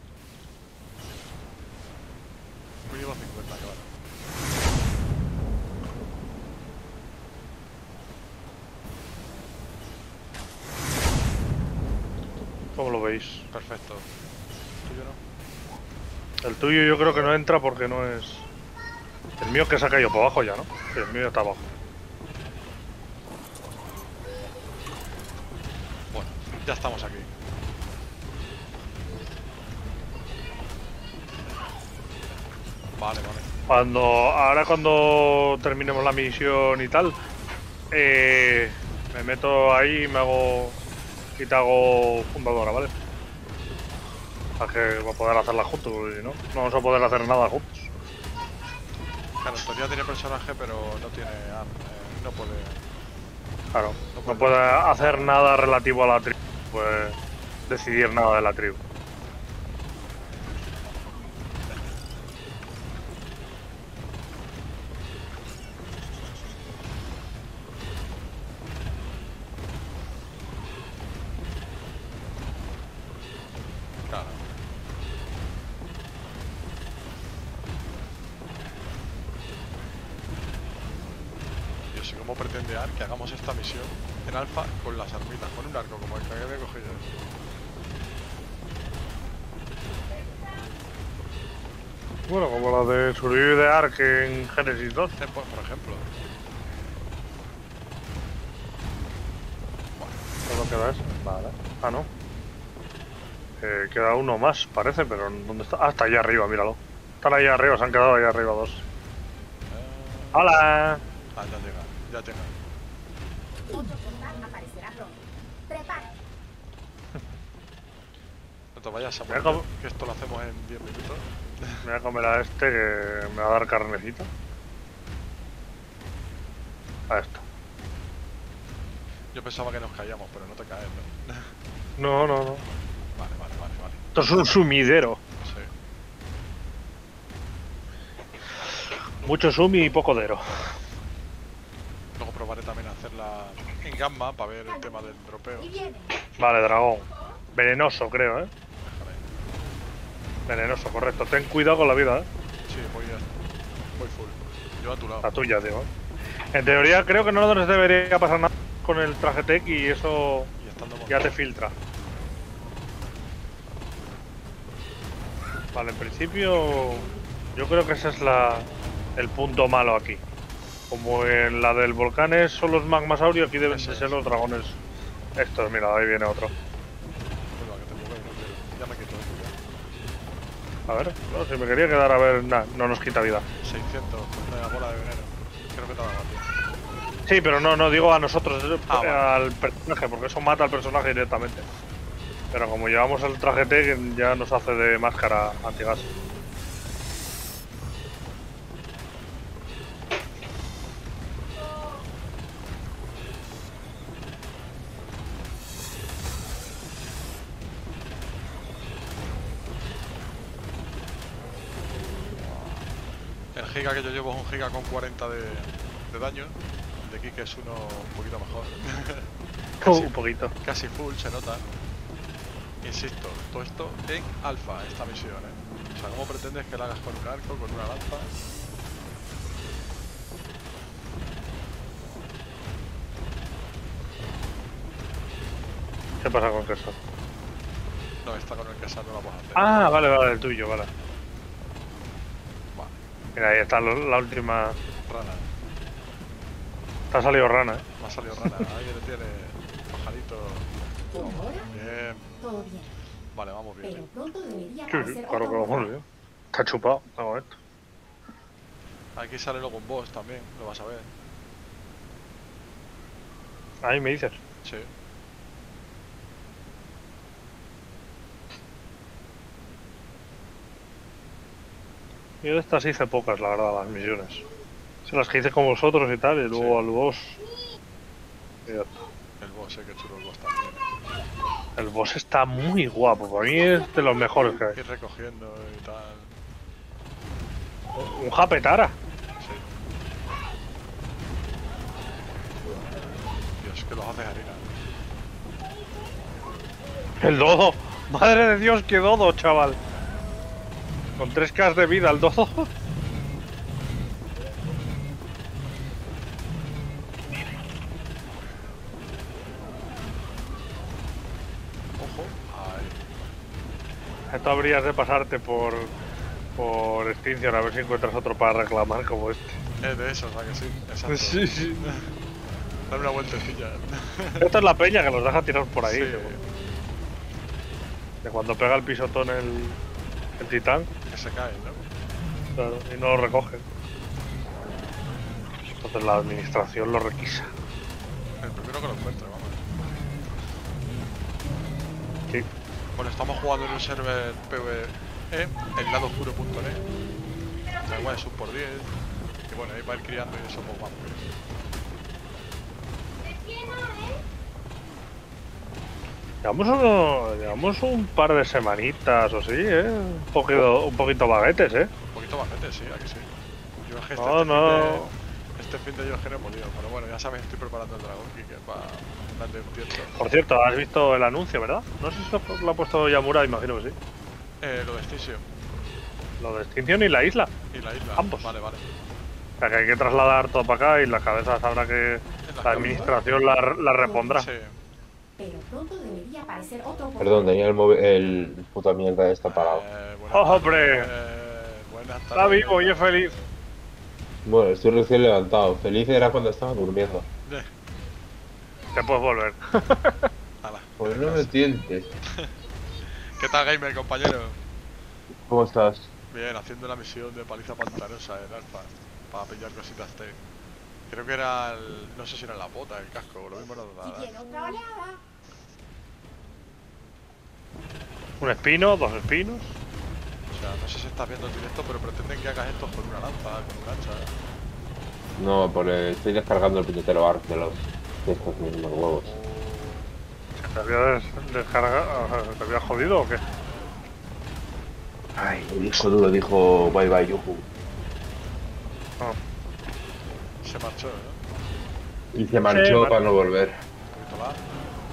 A: Mínimo cincuenta, que vale.
B: ¿Cómo lo veis?
A: Perfecto. ¿Tuyo no?
B: El tuyo yo creo que no entra porque no es... El mío que se ha caído por abajo ya, ¿no? Sí, el mío está abajo.
A: Bueno, ya estamos aquí. Vale, vale.
B: Cuando... Ahora cuando terminemos la misión y tal, eh, me meto ahí y me hago... Y te hago fundadora, ¿vale? Para que va a poder hacerla juntos, porque si no, no vamos a poder hacer nada juntos.
A: Claro, en teoría tiene personaje, pero no tiene arma. Eh, no puede...
B: Claro,
A: No
B: no
A: puede-
B: puede hacer nada relativo a la tribu, no puede decidir nada de la tribu.
A: Claro. Yo sé cómo pretende Ar que hagamos esta misión en alfa con las armitas, con un arco como el que había cogido.
B: Bueno, como la de Survivir de Ark en Genesis dos.
A: Eh, Por, por ejemplo.
B: Solo queda eso. Vale. Ah, no. Eh, queda uno más, parece, pero ¿dónde está? Ah, está allá arriba, míralo. Están ahí arriba, se han quedado ahí arriba dos.
A: Eh,
B: ¡Hola!
A: Ah, ya llega, ya llega.
E: Otro portal aparecerá pronto. Prepara.
A: No te vayas a
B: Mira
A: morir,
B: cómo-
A: que esto lo hacemos en diez minutos.
B: Me voy a comer a este que me va a dar carnecita. A esto.
A: Yo pensaba que nos caíamos, pero no te caes, ¿no?
B: No, no, no.
A: Vale, vale, vale, vale.
B: Esto es un sumidero.
A: Sí.
B: Mucho sumi y poco dero.
A: Luego probaré también hacerla en gamma para ver el tema del dropeo.
E: Y viene.
B: Vale, dragón. Venenoso, creo, ¿eh?
A: Déjame.
B: Venenoso, correcto. Ten cuidado con la vida, ¿eh?
A: Sí, voy, a, voy full. Yo a tu lado.
B: La tuya, digo. En teoría creo que no nos debería pasar nada con el traje tech y eso
A: Y estando
B: ya te
A: montado.
B: filtra. Vale, en principio yo creo que ese es la, el punto malo aquí. Como en la del volcán son los magmasaurios, aquí deben
A: Eso
B: de
A: es.
B: ser los dragones. Estos, mira, ahí viene otro.
A: Vuelva, que te mueves, no quiero. Ya me quito esto.
B: A ver, no, si me quería quedar a ver, nah, no nos quita vida.
A: seiscientos, con una bola de veneno. Creo que te ha dado a ti.
B: Sí, pero no, no digo a nosotros, eh,
A: Ah, vale.
B: al personaje, porque eso mata al personaje directamente. Pero como llevamos el traje T, ya nos hace de máscara antigas.
A: El giga que yo llevo es un giga con cuarenta de, de daño. El de Kike es uno un poquito mejor.
B: Uh,
A: Casi,
B: un poquito.
A: casi full, se nota. Insisto, todo esto en alfa, esta misión, ¿eh? O sea, ¿cómo pretendes que la hagas con un arco, con una lanza?
B: ¿Qué pasa con eso?
A: No, esta con el que sal no la puedo hacer.
B: Ah, vale, vale, el tuyo, vale.
A: Vale,
B: Mira, ahí está lo- la última.
A: rana.
B: Te ha salido rana, ¿eh?
A: Me ha salido rana. Ahí le tiene pajarito.
E: Por ahora,
A: Bien.
E: todo bien.
A: Vale, vamos bien.
E: Pero pronto debería
B: Sí, sí,
E: aparecer
B: claro
E: otro
B: que lo
E: portal.
B: hemos visto. Está chupado, no, esto.
A: Aquí sale luego un boss también, lo vas a ver.
B: Ahí me dices.
A: Sí.
B: Yo de estas hice pocas, la verdad, las misiones. Se las que hice con vosotros y tal, y luego
A: Sí.
B: al boss. Y ya está.
A: El boss, eh, que chulo el boss también.
B: El boss está muy guapo, para mí es de los mejores que hay.
A: Ir recogiendo y tal.
B: Un japetara.
A: Sí. dodos, que los haces harina.
B: El dodo. Madre de Dios, qué dodo, chaval. Con tres K de vida el dodo.
A: Ojo. Ahí.
B: Esto habrías de pasarte por por Extinction a ver si encuentras otro para reclamar como este.
A: Es de esos, ¿a que sí? Exacto.
B: Sí, sí.
A: Dame una vueltecilla.
B: Esta es la peña que los deja tirar por ahí.
A: Sí.
B: seguro. De cuando pega el pisotón el, el titán,
A: Que se cae, ¿no?
B: claro, y no lo recogen. Entonces la administración lo requisa.
A: El primero que lo encuentre, vamos.
B: Sí.
A: Bueno, estamos jugando en un server PvE, el lado oscuro punto net. O sea, igual es un por diez. Y bueno, ahí va a ir criando y eso pues vamos.
B: Llevamos, uno, llevamos un par de semanitas o sí, ¿eh? Un poquito, un poquito baguetes, ¿eh?
A: Un poquito bastante, sí, aquí sí. Yo es que este,
B: No,
A: este,
B: no.
A: Fin de, este fin de yo es que no he podido, pero bueno, ya sabes, estoy preparando el Dragon Kick para darle un tiento.
B: Por cierto, has visto el anuncio, ¿verdad? No sé si lo, lo ha puesto Yamura, imagino que sí.
A: Eh, lo de Extinction
B: Lo de Extinction y la isla.
A: y la isla.
B: Ambos.
A: Vale, vale.
B: O sea que hay que trasladar todo para acá y las cabezas habrá que...
A: las
B: La administración la, la repondrá.
A: Sí.
F: Pero pronto debería aparecer otro.
G: Perdón, tenía el móvil, el puta mierda esta apagado.
A: Eh, buenas
B: ¡Oh,
A: tardes,
B: hombre!
A: eh, buenas tardes.
B: Está vivo y es feliz.
G: Bueno, estoy recién levantado. Feliz era cuando estaba durmiendo.
A: Eh,
B: Te puedes volver.
A: ala,
G: Pues no me tientes.
A: ¿Qué tal, gamer, compañero?
G: ¿Cómo estás?
A: Bien, haciendo la misión de paliza pantanosa en Alfa para pillar cositas T. Creo que era el... no sé si era la bota, el casco, lo mismo no da
F: Y
A: nada.
F: tiene otra oleada.
B: Un espino, dos espinos.
A: O sea, no sé si estás viendo el directo, pero pretenden que hagas esto con una lanza, con un hacha.
G: No, porque estoy descargando el puñetero arc de los... de estos mismos huevos.
B: ¿Te había des descargado? ¿Te había jodido o qué?
G: Ay, el disco duro dijo bye bye yuhu.
B: Ah.
A: Se marchó, ¿no?
G: Y se marchó
B: Sí,
G: para no volver.
A: Un poquito más.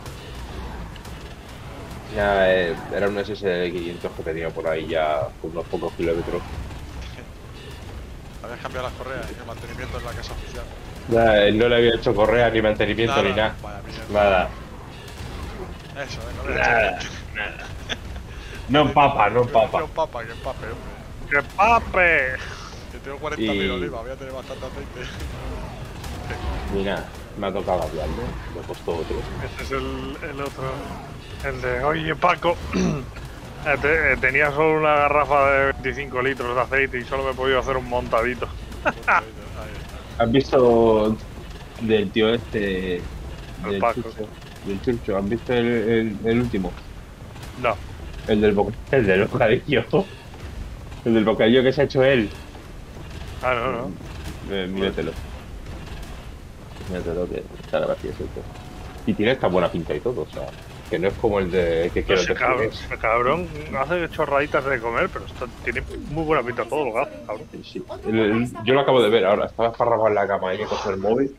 G: Ya eh, era un S S quinientos que tenía por ahí ya con unos pocos kilómetros.
A: Habías cambiado las correas y el mantenimiento en la casa oficial.
G: Ya, él no le había hecho correa ni mantenimiento ni nada.
A: Vaya mierda.
G: Nada.
A: Eso, eh, no le he
G: Nada.
A: hecho.
G: No empapa, no empapa.
A: No papa, que empape, hombre.
B: ¡Que pape!
A: Yo tengo cuarenta mil
G: Y-
A: olivas, voy a tener bastante aceite.
G: Mira, me ha tocado hablarle. Me costó otro.
B: Este es el, el otro. El de, oye Paco, eh, te- eh, tenía solo una garrafa de veinticinco litros de aceite y solo me he podido hacer un montadito.
A: Ahí está.
G: ¿Has visto del tío este?
B: El
G: Del
B: Paco.
G: Chucho? Del Chucho. ¿Has visto el, el, el último?
B: No.
G: El del, boc el del bocadillo. El del bocadillo que se ha hecho él.
B: Ah, no, no.
G: Eh, míratelo. Míratelo que está gracioso. Tío. Y tiene esta buena pinta y todo, o sea, que no es como el de que quiero
B: Ese
G: que
B: cabrón,
G: juegues.
B: ese cabrón hace chorraditas de comer, pero esto tiene muy buena pinta todo lo que hace, cabrón.
G: Sí. El- el- yo lo acabo de ver ahora, estaba esparragado en la cama y que coger el móvil.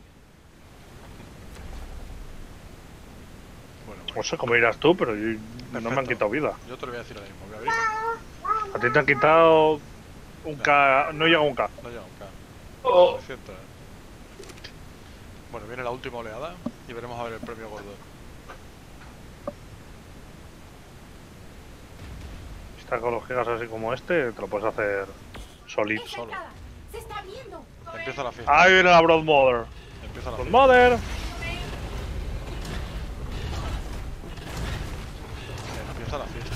A: Bueno,
B: No
A: bueno.
B: sé cómo irás tú, pero yo- no me han
A: Perfecto.
B: quitado vida.
A: Yo te lo voy a decir ahora mismo. Voy a abrir.
B: A ti te han quitado un K, no llega a un K.
A: No llega un K.
B: Oh.
A: Es cierto, eh. Bueno, viene la última oleada y veremos a ver el premio gordo.
B: Si te con los gigas así como este, te lo puedes hacer solito.
F: Esa entrada se está abriendo.
A: Empieza la fiesta.
B: Ahí viene la Broadmother.
A: Empieza la fiesta.
B: Broadmother.
A: Empieza la fiesta.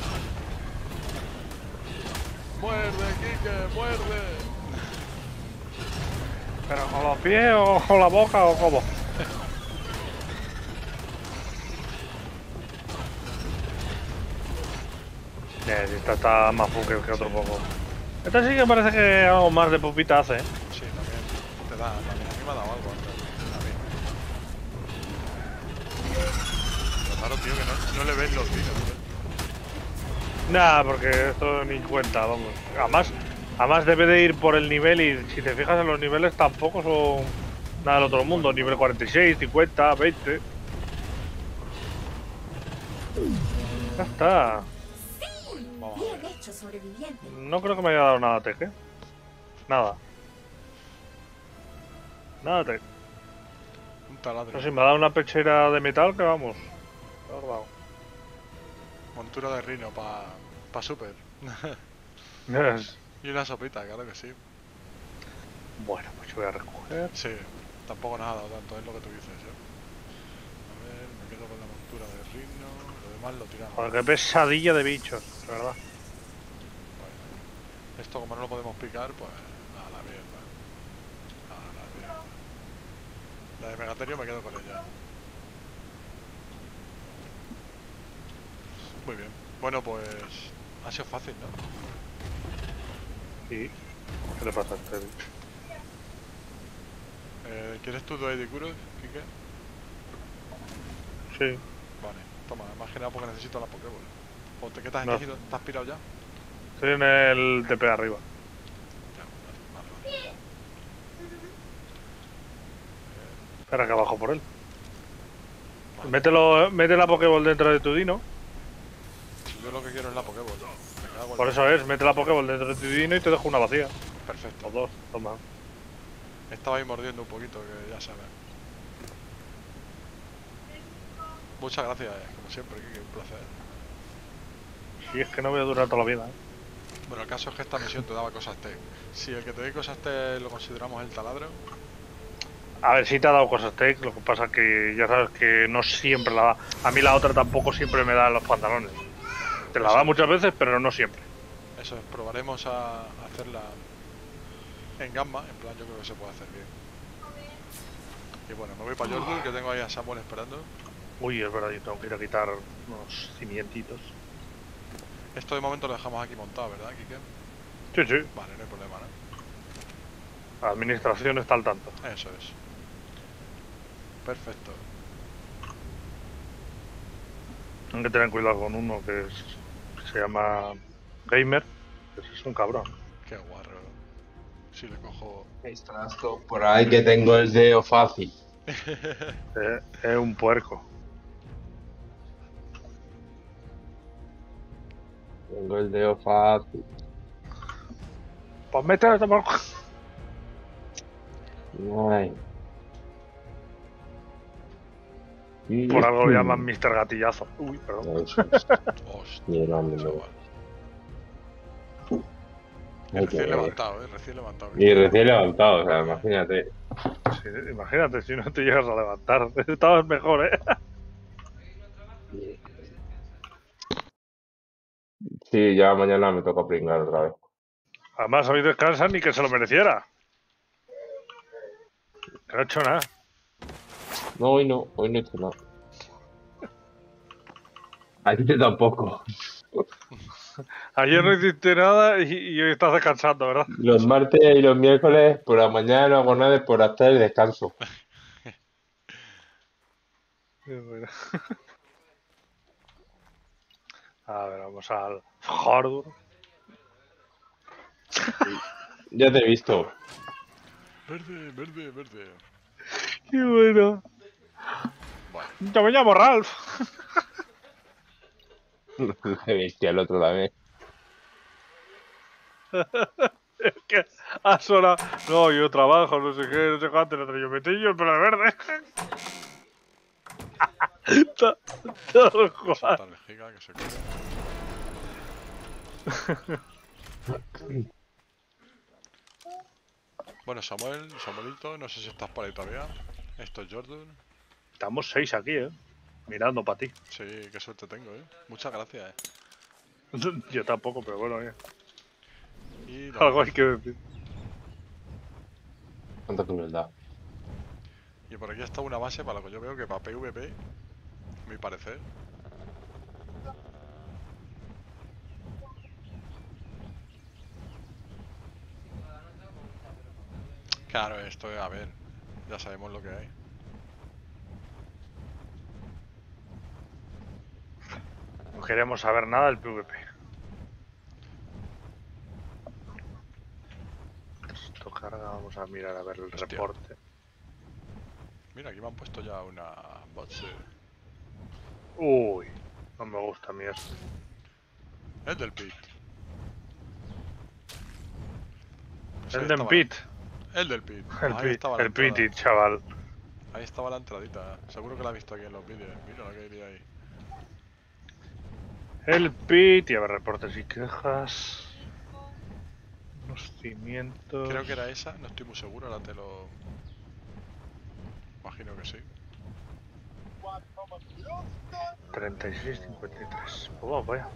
A: ¡Muerde, Kike! ¡Muerde!
B: Pero con los pies o con la boca o cómo. Eh, esta está más fuque que otro poco. Esta sí que parece que algo más de pupita hace, ¿eh?
A: Sí, también. Te da, también. A mí me ha dado algo antes. A mí. Lo raro, tío, que no, no le ves los tiros, ¿eh?
B: Nah, porque esto ni cuenta, vamos. Además, además debe de ir por el nivel y si te fijas en los niveles tampoco son nada del otro mundo. Nivel cuarenta y seis, cincuenta, veinte. Ya está.
A: Vamos a
F: Bien
A: ver.
F: hecho, sobreviviente.
B: No creo que me haya dado nada teje. Nada. Nada teje.
A: Un taladro.
B: No sé si me ha dado una pechera de metal que vamos. Me ha dado.
A: Montura de rino para pa super.
B: Yes.
A: Y una sopita, claro que sí.
B: Bueno, pues yo voy a recoger.
A: Sí, tampoco nos ha dado tanto, es lo que tú dices, ¿eh? A ver, me quedo con la montura de rino, lo demás lo tiramos.
B: Joder, qué pesadilla de bichos, la verdad.
A: Bueno, esto como no lo podemos picar, pues a la mierda. A la mierda. La de Megaterio me quedo con ella. Muy bien. Bueno, pues ha sido fácil, ¿no?
B: ¿Y qué le pasa a este bicho?
A: Eh, ¿Quieres tu Doe de Kuros, Kike?
B: Sí.
A: Vale, toma, más que nada porque necesito la Pokéball. ¿O te, ¿Qué te has
B: No.
A: elegido? ¿Te has pirado ya?
B: Estoy en el T P arriba.
A: Ya, vale, vale.
B: Espera que abajo por él.
A: Vale.
B: Mételo, mete la Pokéball dentro de tu dino.
A: Si yo lo que quiero es la Pokéball. Me cago en
B: Por
A: la-
B: eso es, mete la Pokéball dentro de tu dino y te dejo una vacía.
A: Perfecto.
B: O dos, toma.
A: Estaba ahí mordiendo un poquito, que ya sabes. Muchas gracias, eh, como siempre, Kike, un placer.
B: Si es que no voy a durar toda la vida, ¿eh?
A: Bueno, el caso es que esta misión te daba cosas T. Si el que te dé cosas T lo consideramos el taladro,
B: A ver, sí te ha dado cosas tech, lo que pasa es que ya sabes que no siempre la da. A mí la otra tampoco siempre me da en los pantalones. Te la da muchas veces, pero no siempre.
A: eso es, probaremos a hacerla en gamma, en plan yo creo que se puede hacer bien. Y bueno, me voy para Jordan, que tengo ahí a Samuel esperando.
B: Uy, es verdad, yo tengo que ir a quitar unos cimientitos.
A: Esto de momento lo dejamos aquí montado, ¿verdad, Kike?
B: Sí, sí.
A: Vale, no hay problema, ¿no?
B: La administración está al tanto.
A: Eso es. Perfecto.
B: Hay que tener cuidado con uno que, es, que se llama Gamer. Ese es un cabrón.
A: Qué guarro. Si le cojo...
G: Estás por ahí que tengo el dedo fácil.
B: Eh, es un puerco.
G: Tengo el dedo fácil.
B: Pues mételo a tomar.
G: Ay.
B: Por algo lo llaman mister Gatillazo. Uy, perdón.
G: Eso es.
A: Hostia,
G: Mira, mira.
A: chaval. Y
G: Hay
A: recién
G: que-
A: levantado, eh, recién levantado.
G: Y recién levantado, o sea, imagínate.
B: Sí, imagínate si no te llegas a levantar. Estabas mejor, ¿eh?
G: Sí, ya mañana me toca pringar otra vez.
B: Además, hoy descansa ni que se lo mereciera. Que no he hecho nada.
G: No, hoy no, hoy no he hecho nada. A ti tampoco.
B: Ayer no hiciste nada y, y hoy estás descansando, ¿verdad?
G: Los martes y los miércoles por la mañana no hago nada, por la tarde descanso.
B: Qué bueno. A ver, vamos al Hordur.
G: Ya te he visto.
A: Verde, verde, verde.
B: Qué bueno.
A: Bueno,
B: Yo me llamo Ralph.
G: Te viste al otro también.
B: Es que ha sonado. No, yo trabajo, no sé qué, no sé cuánto. el otro, Yo metí yo el pelo verde. Todo- Todo igual.
A: soltar el giga que se cura. Bueno, Samuel, Samuelito, no sé si estás por ahí todavía. Esto es Jordan.
B: Estamos seis aquí, ¿eh? Mirando para ti.
A: Sí, qué suerte tengo, eh. Muchas gracias, eh.
B: Yo tampoco, pero bueno, eh.
A: Y
B: Algo hay que decir.
G: Cuánta crueldad.
A: Y por aquí está una base para lo que yo veo que para PvP, a mi parecer. Claro, esto es, a ver, ya sabemos lo que hay.
B: No queremos saber nada del PvP. Esto carga, vamos a mirar a ver el
A: Hostia.
B: reporte.
A: Mira, aquí me han puesto ya una bots. eh.
B: Uy, No me gusta a mí eso.
A: Es del pit. Pues ahí
B: El de
A: estaba
B: Pit.
A: la- El del pit.
B: El
A: Pues ahí
B: Pit,
A: estaba la
B: el
A: entrada.
B: Pit, chaval.
A: Ahí estaba la entradita. Seguro que la he visto aquí en los vídeos. Mira la que iría ahí.
B: El Pit. Y a ver, reportes y quejas. Los cimientos.
A: Creo que era esa, no estoy muy seguro, ahora te lo... Imagino que sí.
B: treinta y seis cincuenta y tres. Pues vamos, vaya.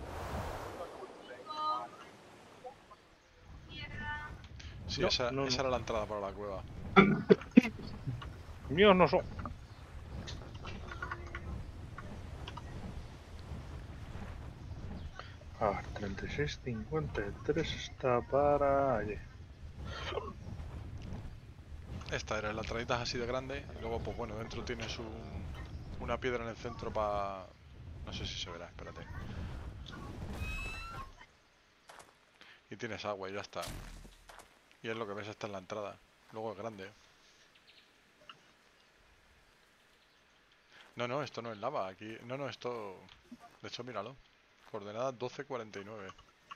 A: Sí,
B: No,
A: esa,
B: no,
A: esa
B: no.
A: era la entrada para la cueva.
B: Míos no son. A ver, treinta y seis cincuenta y tres está para allí.
A: Esta era, la entradita es así de grande y luego pues bueno, dentro tienes un, una piedra en el centro para... No sé si se verá, espérate. Y tienes agua y ya está. Y es lo que ves, esta es la entrada. Luego es grande. No, no, esto no es lava, aquí... No, no, esto... De hecho, míralo. Coordenada doce cuarenta y nueve.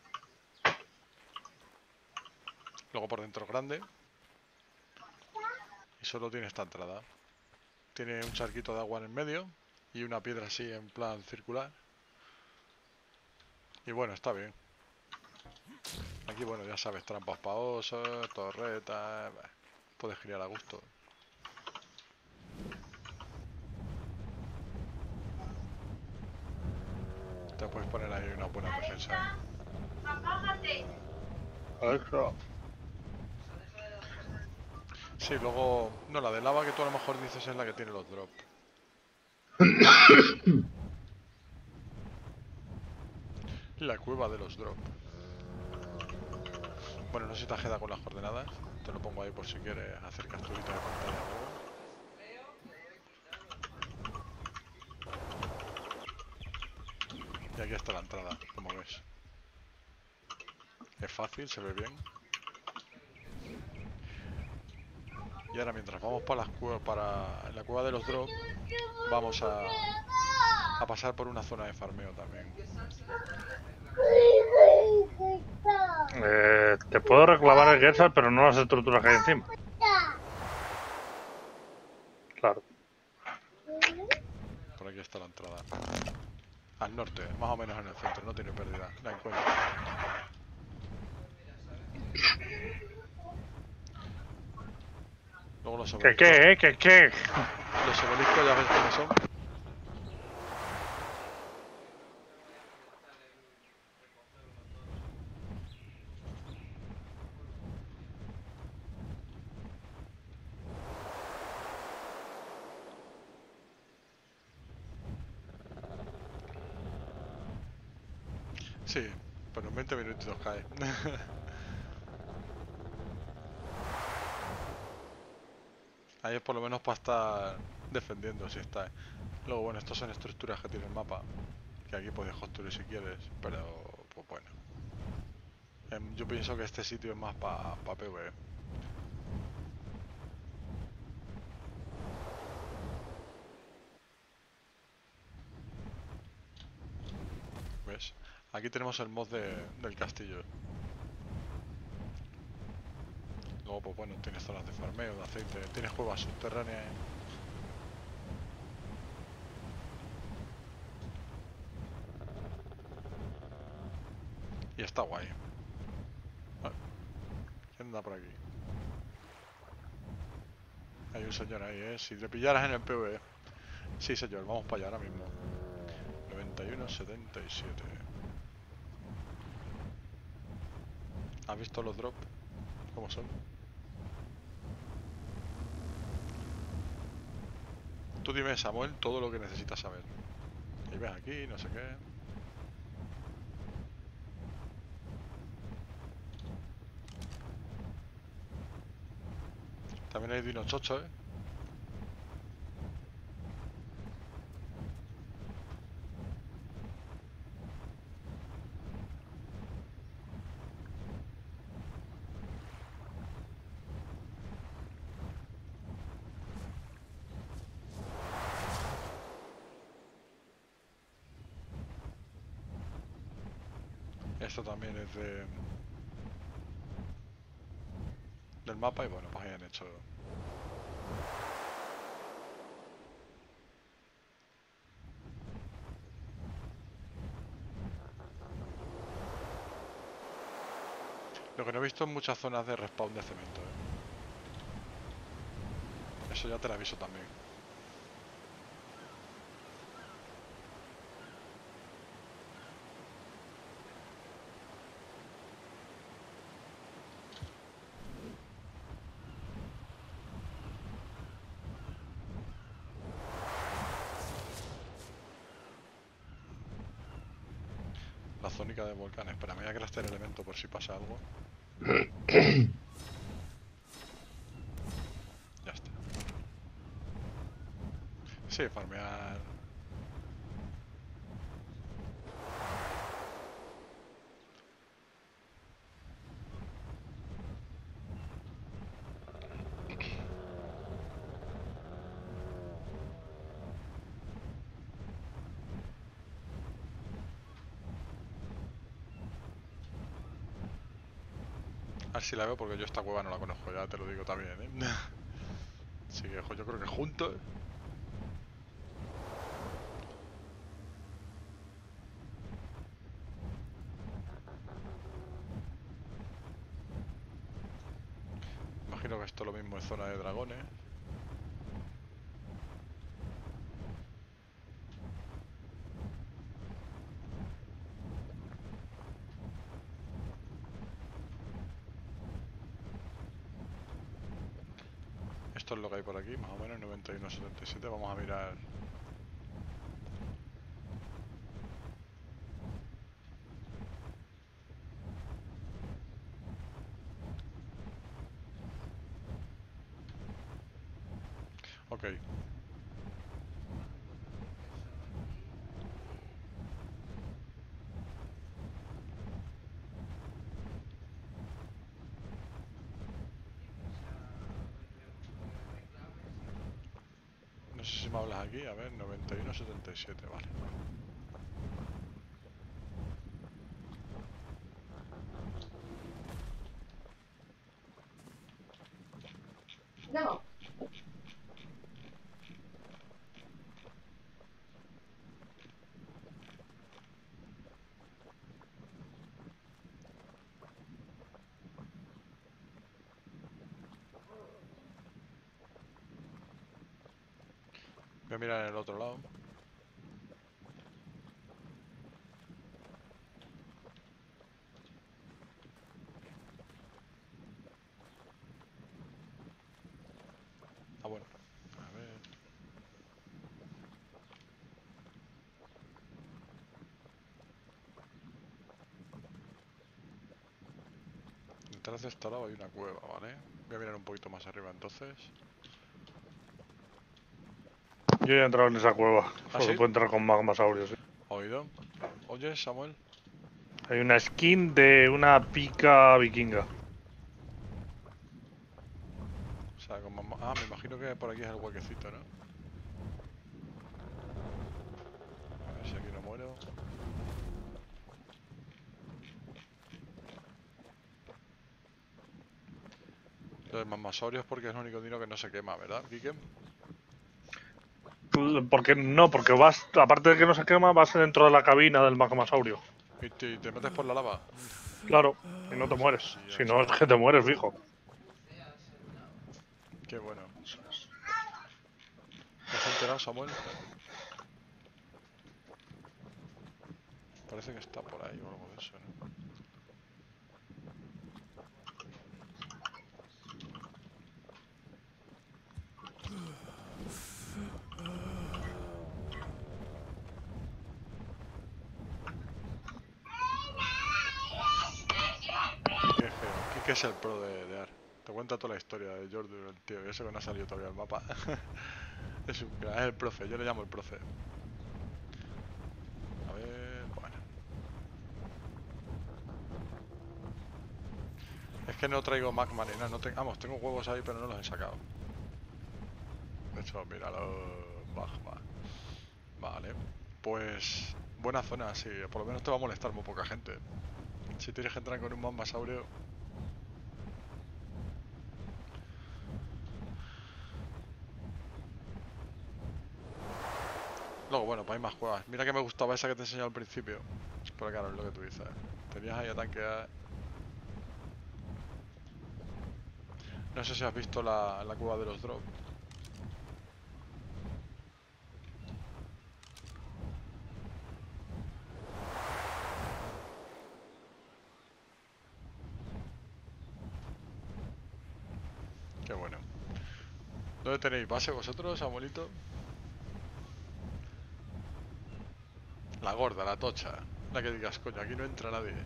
A: Luego por dentro es grande. Y solo tiene esta entrada. Tiene un charquito de agua en el medio. Y una piedra así en plan circular. Y bueno, está bien. Aquí, bueno, ya sabes, trampas para osos, torretas... bah, puedes girar a gusto. Te puedes poner ahí una buena defensa.
E: Apágate.
B: Alexa.
A: Sí, luego... No, la de lava que tú a lo mejor dices es la que tiene los drops. La cueva de los drops. Bueno, no sé si te queda con las coordenadas. Te lo pongo ahí por si quieres hacer capturita de pantalla o algo. Y aquí está la entrada, como ves. Es fácil, se ve bien. Y ahora mientras vamos para, las cuevas, para la cueva de los drops, vamos a, a pasar por una zona de farmeo también.
B: Eh, te puedo reclamar el Gersal, pero no las estructuras que hay encima. Claro.
A: Por aquí está la entrada. Al norte, más o menos en el centro, no tiene pérdida. La encuentro. Luego los
B: ¿Qué
A: obeliscos.
B: qué, eh? ¿Qué qué?
A: Los obeliscos ya ves cómo son. Sí, pero en veinte minutitos cae. Ahí es por lo menos para estar defendiendo si está. Luego, bueno, estas son estructuras que tiene el mapa. Que aquí puedes construir si quieres, pero pues bueno. Em, yo pienso que este sitio es más para pa PvE. ¿Ves? Aquí tenemos el mod de, del castillo. Luego, pues bueno, tienes zonas de farmeo, de aceite, tienes cuevas subterráneas. Y está guay. Vale. ¿Quién anda por aquí? Hay un señor ahí, ¿eh? Si te pillaras en el PvE. Sí, señor, vamos para allá ahora mismo. noventa y uno setenta y siete. ¿Has visto los drops? ¿Cómo son? Tú dime, Samuel, todo lo que necesitas saber. Y ves aquí, no sé qué. También hay dinos chochos, ¿eh? Esto también es de... del mapa y bueno, pues hayan hecho... Lo que no he visto en muchas zonas de respawn de cemento, ¿eh? Eso ya te lo aviso también. La zónica de volcanes. Espera, me voy a craftear elemento por si pasa algo. Ya está. Sí, farmear. A ver si la veo porque yo esta cueva no la conozco, ya te lo digo también, ¿eh? Así que jo, yo creo que juntos... Imagino que esto es lo mismo en zona de dragones. Esto es lo que hay por aquí, más o menos noventa y uno setenta y siete. Vamos a mirar. Ok. No sé si me hablas aquí, a ver, noventa y uno setenta y siete, vale.
E: No.
A: Voy a mirar en el otro lado. Ah, bueno. A ver. Detrás de este lado hay una cueva, ¿vale? Voy a mirar un poquito más arriba entonces.
B: Yo ya he entrado en esa cueva.
A: ¿Ah,
B: Solo
A: sí?
B: puedo entrar con magmasaurios. ¿Sí?
A: ¿Oído? Oye, Samuel.
B: Hay una skin de una pica vikinga.
A: O sea, con mamá... Ah, me imagino que por aquí es el huequecito, ¿no? A ver si aquí no muero. Los magmasaurios porque es el único dino que no se quema, ¿verdad, Kikem?
B: Porque no, porque vas, aparte de que no se quema, vas dentro de la cabina del magmasaurio.
A: ¿Y te, y te metes por la lava?
B: Claro, y no te mueres.
A: Sí,
B: Si no, es que te mueres, fijo.
A: Qué bueno. ¿Te has enterado, Samuel? Parece que está por ahí o algo de eso, ¿no? Qué feo. Kike es el pro de, de Ar. Te cuenta toda la historia de Jordi, el tío. Y eso que no ha salido todavía el mapa. Es un crack, es el profe. Yo le llamo el profe. A ver... Bueno. Es que no traigo magma ni nada. No te... Vamos, tengo huevos ahí, pero no los he sacado. De hecho, míralo. Magma. Vale. Pues... Buena zona, sí. Por lo menos te va a molestar muy poca gente. Si tienes que entrar con un mambasaurio. Luego, bueno, pues hay más cuevas. Mira que me gustaba esa que te he enseñado al principio. Pero claro, es lo que tú dices. Tenías ahí a tanquear. No sé si has visto la, la cueva de los drops. Qué bueno. ¿Dónde tenéis base vosotros, abuelito? La gorda, la tocha. La que digas, coño, aquí no entra nadie.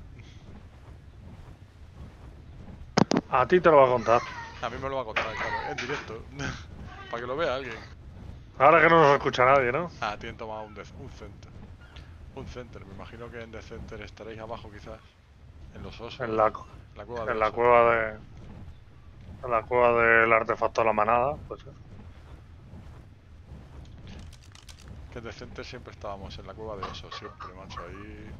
B: A ti te lo va a contar.
A: A mí me lo va a contar, claro, en directo. Para que lo vea alguien.
B: Ahora que no nos escucha nadie, ¿no?
A: Ah, tienen tomado un, un center. Un center, me imagino que en The Center estaréis abajo quizás. En los osos.
B: En la,
A: la cueva de
B: en la
A: osos.
B: cueva de... En la cueva del artefacto de la manada, pues...
A: Que en The Center siempre estábamos en la cueva de osos, siempre, macho, ahí...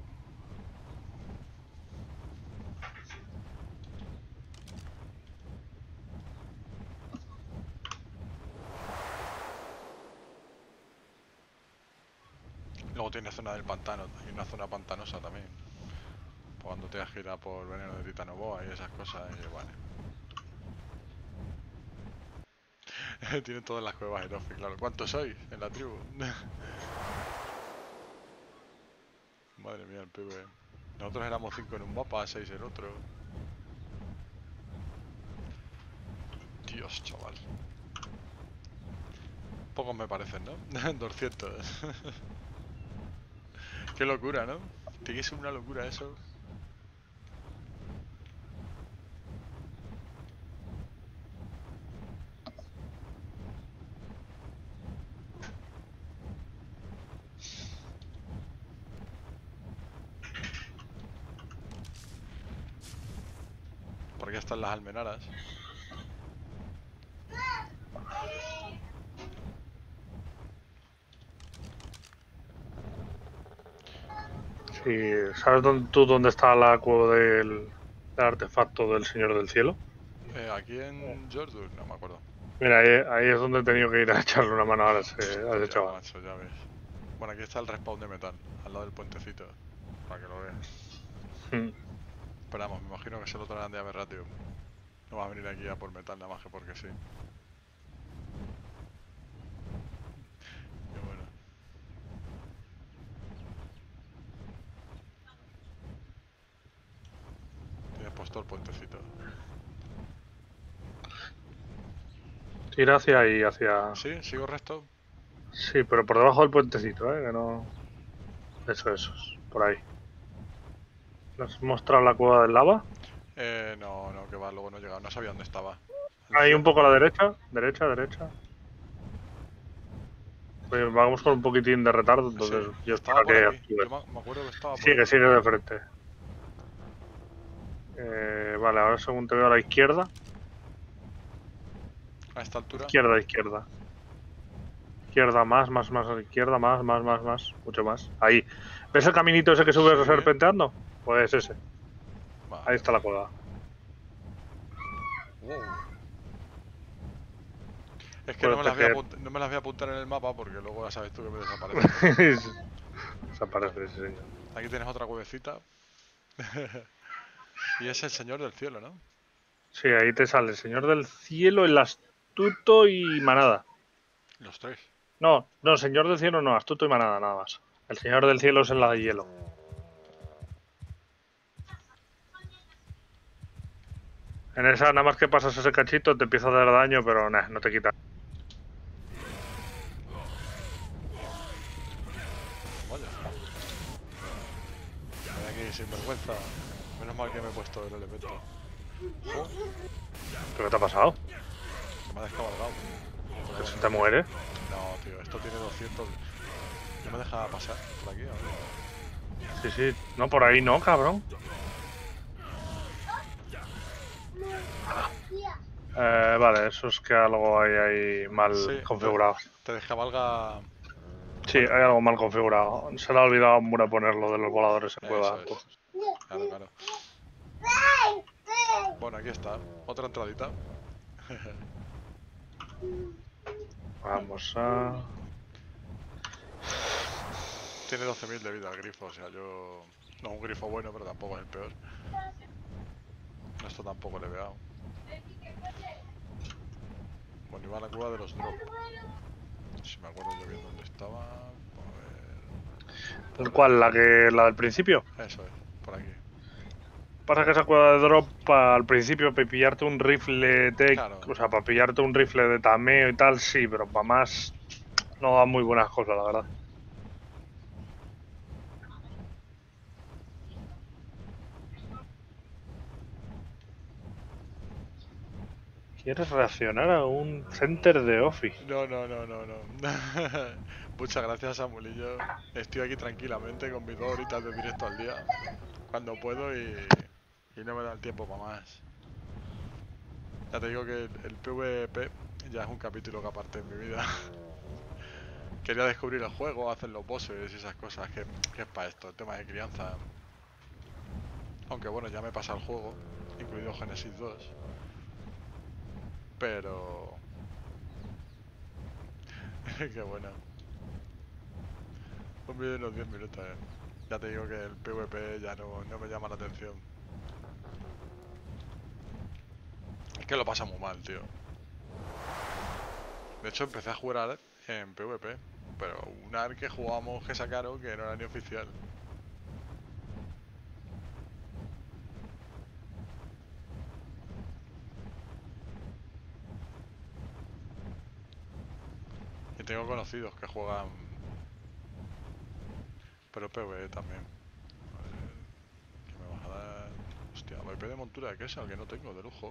A: Luego tiene zona del pantano, hay una zona pantanosa también. Cuando te has girado por veneno de titanoboa y esas cosas, y bueno. Tienen todas las cuevas de Tofi, claro. ¿Cuántos sois en la tribu? Madre mía, el pibe. Nosotros éramos cinco en un mapa, seis en otro. Dios, chaval. Pocos me parecen, ¿no? doscientos. Qué locura, ¿no? Tiene que ser una locura eso. Porque están las almenaras.
B: Sí, ¿sabes dónde, tú dónde está la cueva del, del artefacto del Señor del Cielo?
A: Eh, aquí en Jordur, no me acuerdo.
B: Mira, ahí, ahí es donde he tenido que ir a echarle una mano a ese, a ese
A: Ya,
B: chaval.
A: macho, ya ves. Bueno, aquí está el respawn de metal, al lado del puentecito, para que lo veas.
B: Mm.
A: Esperamos, me imagino que se lo traerán de Aberratio. No va a venir aquí a por metal nada más que porque sí. Qué bueno. Tienes puesto el puentecito.
B: Tira hacia ahí, hacia...
A: ¿Sí? ¿Sigo recto?
B: Sí, pero por debajo del puentecito, ¿eh? Que no... Eso, eso, por ahí. ¿Nos has mostrado la cueva del lava?
A: Eh, no, no, que va, luego no he llegado, no sabía dónde estaba.
B: Ahí un poco a la derecha, derecha, derecha. Pues vamos con un poquitín de retardo, entonces
A: Sí,
B: yo
A: estaba
B: espero
A: por
B: que
A: aquí.
B: active.
A: Yo me, me acuerdo que estaba por
B: Sigue,
A: aquí.
B: sigue de frente. Eh, vale, ahora según te veo a la izquierda.
A: A esta altura.
B: Izquierda, izquierda. Izquierda, más, más, más, a la izquierda, más, más, más, más, mucho más. Ahí. ¿Ves el caminito ese que subes
A: Sí.
B: serpenteando? Pues ese.
A: Vale.
B: Ahí está la cueva.
A: Wow. Es que
B: Pues
A: no me, las voy a
B: te
A: apunt- no me las voy a apuntar en el mapa porque luego ya sabes tú que me desaparece.
B: Desaparece ese señor.
A: Aquí tienes otra cuevecita. Y es el Señor del Cielo, ¿no?
B: Sí, ahí te sale el Señor del Cielo, el Astuto y Manada.
A: Los tres.
B: No, no, Señor del Cielo no, Astuto y Manada, nada más. El Señor del Cielo es en la de hielo. En esa, nada más que pasas ese cachito, te empieza a dar daño, pero nah, no te quita.
A: Vaya. Vaya aquí sin vergüenza. Menos mal que me he puesto el elemento. Oh,
B: ¿Pero qué te ha pasado?
A: que me ha descabalgado.
B: ¿Que se te muere?
A: No, tío, esto tiene doscientos. ¿No me deja pasar por aquí? A ver.
B: Sí, sí. No, por ahí no, cabrón. Eh, vale, eso es que algo hay ahí mal
A: Sí,
B: configurado.
A: Te descabalga.
B: Sí, hay algo mal configurado. Se le ha olvidado a Mura ponerlo de los voladores en cueva.
A: Eso es. Claro, claro. Bueno, aquí está. Otra entradita.
B: Vamos a...
A: Tiene doce mil de vida el grifo, o sea, yo... No es un grifo bueno, pero tampoco es el peor. Esto tampoco le he veado. Bueno, iba a la cueva de los drops. Si me acuerdo yo bien dónde estaba. A ver...
B: ¿El cuál? ¿La, que, ¿La del principio?
A: Eso es, por aquí.
B: Pasa que esa cueva de drop pa- al principio para pillarte un rifle de...
A: Claro.
B: O sea, para pillarte un rifle de tameo y tal, sí, pero para más no da muy buenas cosas, la verdad. ¿Quieres reaccionar a un center de office?
A: No, no, no, no, no. Muchas gracias, Samuelillo. Estoy aquí tranquilamente con mis dos horitas de directo al día. Cuando puedo y, y no me da el tiempo para más. Ya te digo que el, el PvP ya es un capítulo que aparte en mi vida. Quería descubrir el juego, hacer los bosses y esas cosas. Que, que es para esto, el tema de crianza. Aunque bueno, ya me pasa el juego, incluido Genesis dos. Pero... Qué bueno. Un vídeo de unos diez minutos, eh. Ya te digo que el PvP ya no, no me llama la atención. Es que lo pasa muy mal, tío. De hecho, empecé a jugar en PvP, pero un A R que jugábamos que sacaron que no era ni oficial. Y tengo conocidos que juegan... Pero PvE también. A ver, ¿qué me vas a dar? Hostia, V P de montura de queso, que no tengo, de lujo.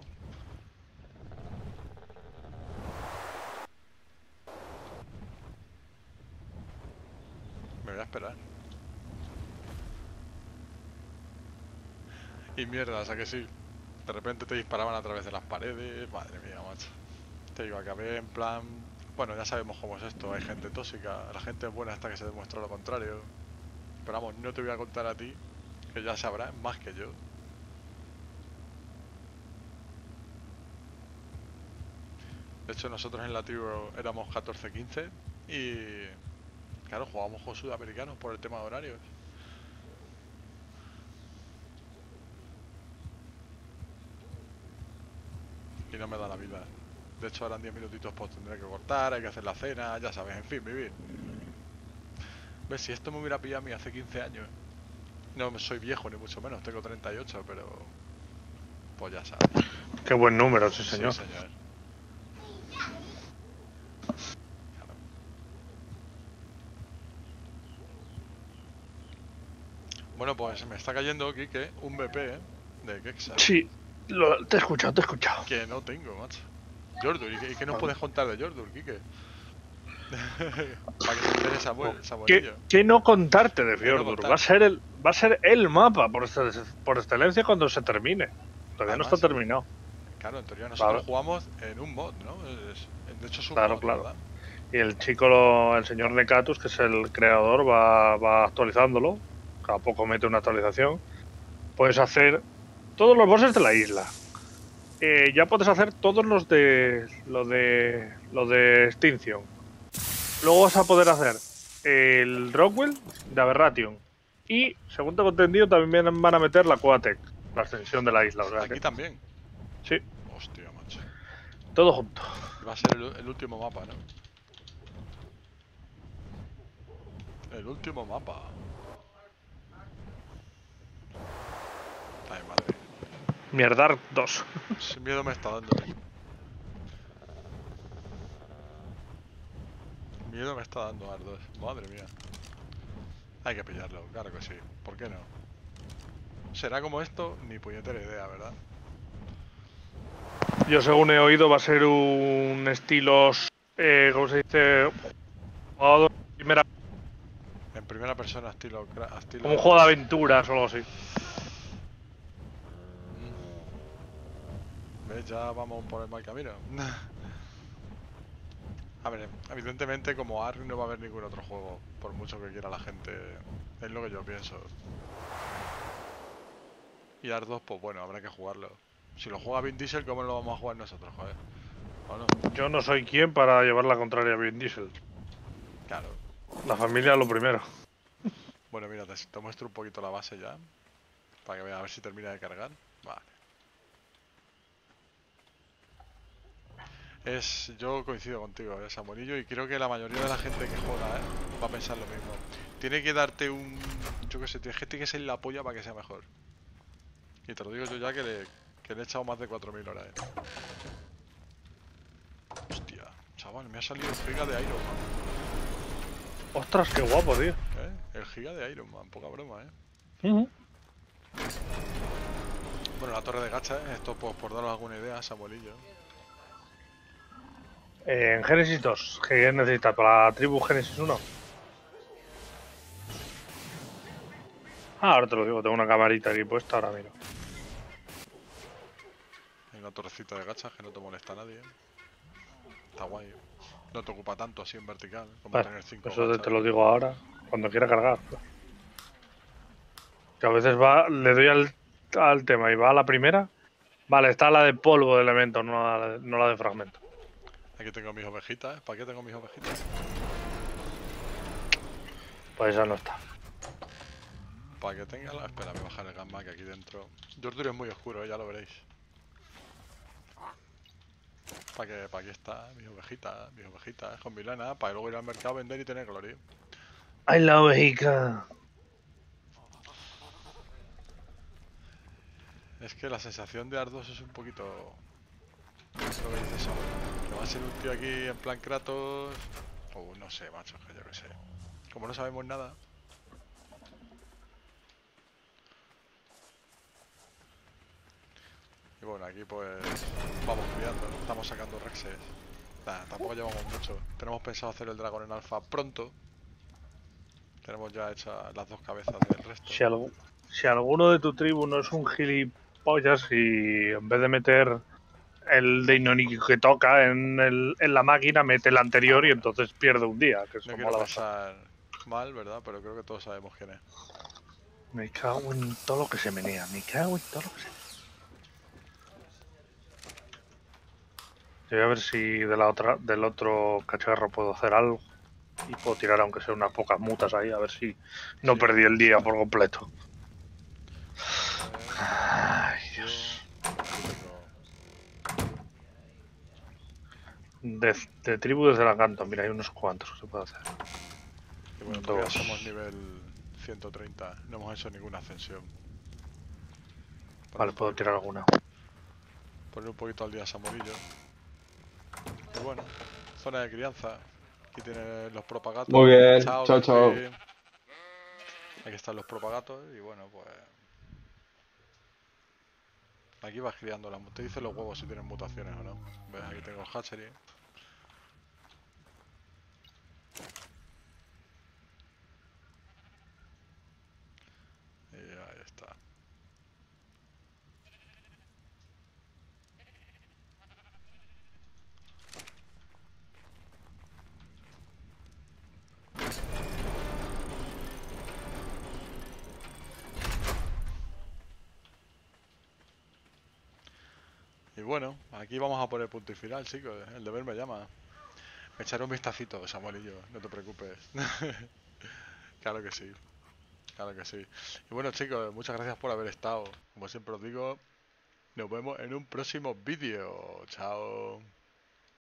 A: Me voy a esperar. Y mierda, o sea que sí. De repente te disparaban a través de las paredes. Madre mía, macho. Te digo, acabé en plan... Bueno, ya sabemos cómo es esto. Hay gente tóxica. La gente es buena hasta que se demuestra lo contrario. Pero vamos, no te voy a contar a ti, que ya sabrás más que yo. De hecho, nosotros en la tribu éramos catorce quince y... Claro, jugábamos con sudamericanos por el tema de horarios. Y no me da la vida. De hecho, ahora en diez minutitos pues tendré que cortar, hay que hacer la cena, ya sabes, en fin, vivir. ¿Ves? Si esto me hubiera pillado a mí hace quince años... No soy viejo, ni mucho menos, tengo treinta y ocho, pero... Pues ya sabes.
B: Qué buen número, sí señor.
A: Sí, señor. Claro. Bueno, pues me está cayendo, Kike, un V P, ¿eh? De Kexa.
B: Sí, lo, te he escuchado, te he escuchado.
A: Que no tengo, macho. Jordur, ¿y qué, y qué nos puedes contar de Jordur, Kike? Para que se entere Samuel,
B: ¿Qué,
A: Samuelillo.
B: qué no contarte de
A: ¿Qué no
B: Fjordur?
A: contar?
B: Va a ser el, va a ser el mapa por, este- por excelencia cuando se termine. Todavía
A: Además,
B: no está terminado.
A: Claro, en teoría nosotros
B: Claro.
A: jugamos en un mod, ¿no? Es- de hecho es un
B: Claro,
A: mod,
B: claro.
A: ¿verdad?
B: Y el chico, lo- el señor Nekatus, que es el creador, va, va actualizándolo. Cada poco mete una actualización. Puedes hacer todos los bosses de la isla. Eh, ya puedes hacer todos los de los de los de Extinction. Luego vas a poder hacer el Rockwell de Aberration. Y, según tengo entendido, también van a meter la Coatec, la extensión de la isla. O sea
A: Aquí
B: que,
A: también.
B: sí,
A: Hostia, macho.
B: todo junto.
A: Va a ser el, el último mapa, ¿no? El último mapa. Ay, madre.
B: Mierdar dos.
A: Sin miedo me está dando. Miedo me está dando Ardos. Madre mía. Hay que pillarlo, claro que sí. ¿Por qué no? ¿Será como esto? Ni puñetera idea, ¿verdad?
B: Yo, según he oído, va a ser un estilo, eh, ¿cómo se dice? Jugador de primera,
A: En primera persona, estilo... cra- estilo...
B: como un juego de aventuras o algo así.
A: ¿Ves? Ya vamos por el mal camino. A ver, evidentemente como A R no va a haber ningún otro juego, por mucho que quiera la gente. Es lo que yo pienso. Y Ardos, pues bueno, habrá que jugarlo. Si lo juega Vin Diesel, ¿cómo lo vamos a jugar nosotros, joder? ¿O no?
B: Yo no soy quien para llevar la contraria a Vin Diesel.
A: Claro.
B: La familia es lo primero.
A: Bueno, mira, te, te muestro un poquito la base ya. Para que veas a ver si termina de cargar. Vale. Es, yo coincido contigo, eh, Samuelillo, y creo que la mayoría de la gente que juega, eh, va a pensar lo mismo. Tiene que darte un... Yo qué sé, tiene que ser la polla para que sea mejor. Y te lo digo yo ya que le, que le he echado más de cuatro mil horas, eh. Hostia, chaval, me ha salido el giga de Iron Man.
B: Ostras, qué guapo, tío.
A: ¿Eh? El giga de Iron Man, poca broma, eh.
B: Uh-huh.
A: Bueno, la torre de gacha, ¿eh? Esto pues, por daros alguna idea, Samuelillo.
B: Eh, en Génesis dos, ¿qué necesitas para la tribu Génesis uno? Ah, ahora te lo digo, tengo una camarita aquí puesta, ahora miro.
A: Hay una torrecita de gachas que no te molesta a nadie. Está guay. No te ocupa tanto así en vertical como
B: Vale,
A: tener cinco
B: eso
A: gachas.
B: te lo digo ahora, cuando quiera cargar. Que a veces va, le doy al, al tema y va a la primera. Vale, está la de polvo de elementos, no la de, no la de fragmento.
A: Aquí tengo mis ovejitas. ¿Para qué tengo mis ovejitas?
B: Pues esa no está.
A: Para que tenga la... Espera, voy a bajar el gamma que aquí dentro... Jordur es muy oscuro, ¿eh? Ya lo veréis. Para que... Para aquí está, mis ovejitas, mis ovejitas, con mi lana, para luego ir al mercado, vender y tener gloria.
B: ¡Ay, la ovejica!
A: Es que la sensación de Ardos es un poquito... Lo que dices ahora. Que va a ser un tío aquí en plan Kratos... O no sé, macho, que yo qué sé. Como no sabemos nada... Y bueno, aquí pues vamos criando, ¿no? Estamos sacando rexes. Nah, tampoco llevamos mucho. Tenemos pensado hacer el dragón en alfa pronto. Tenemos ya hechas las dos cabezas del resto.
B: Si, algo, si alguno de tu tribu no es un gilipollas y en vez de meter el Deinonic que toca en, el, en la máquina, mete el anterior y entonces pierde un día. Que eso
A: No quiero
B: mola bastante.
A: pensar mal, ¿verdad? Pero creo que todos sabemos quién es.
B: Me cago en todo lo que se menea. Me cago en todo lo que se menea. Yo voy a ver si de la otra, del otro cacharro puedo hacer algo. Y puedo tirar aunque sea unas pocas mutas ahí, a ver si no
A: Sí.
B: perdí el día por completo.
A: Eh,
B: Ay,
A: yo...
B: Dios.
A: tengo-
B: De, de tribu desde la canto, mira, hay unos cuantos que se puede hacer.
A: Y bueno, todavía
B: Dos.
A: somos nivel ciento treinta. No hemos hecho ninguna ascensión. Poner
B: Vale,
A: un
B: puedo
A: poquito-
B: tirar alguna.
A: Poner un poquito al día a Samuelillo. Y bueno, zona de crianza. Aquí tiene los propagatos.
G: Muy bien,
A: Chao,
G: chao, chao.
A: Dorothy. Aquí están los propagatos y bueno, pues... Aquí vas criando las... Te dice los huevos si tienen mutaciones o no. ¿Ves? Aquí tengo el hatchery. Y ahí está. Y bueno, aquí vamos a poner punto y final, chicos. El deber me llama. Me echaré un vistacito, Samuel y yo, no te preocupes. Claro que sí. Claro que sí. Y bueno, chicos, muchas gracias por haber estado. Como siempre os digo, nos vemos en un próximo vídeo. Chao.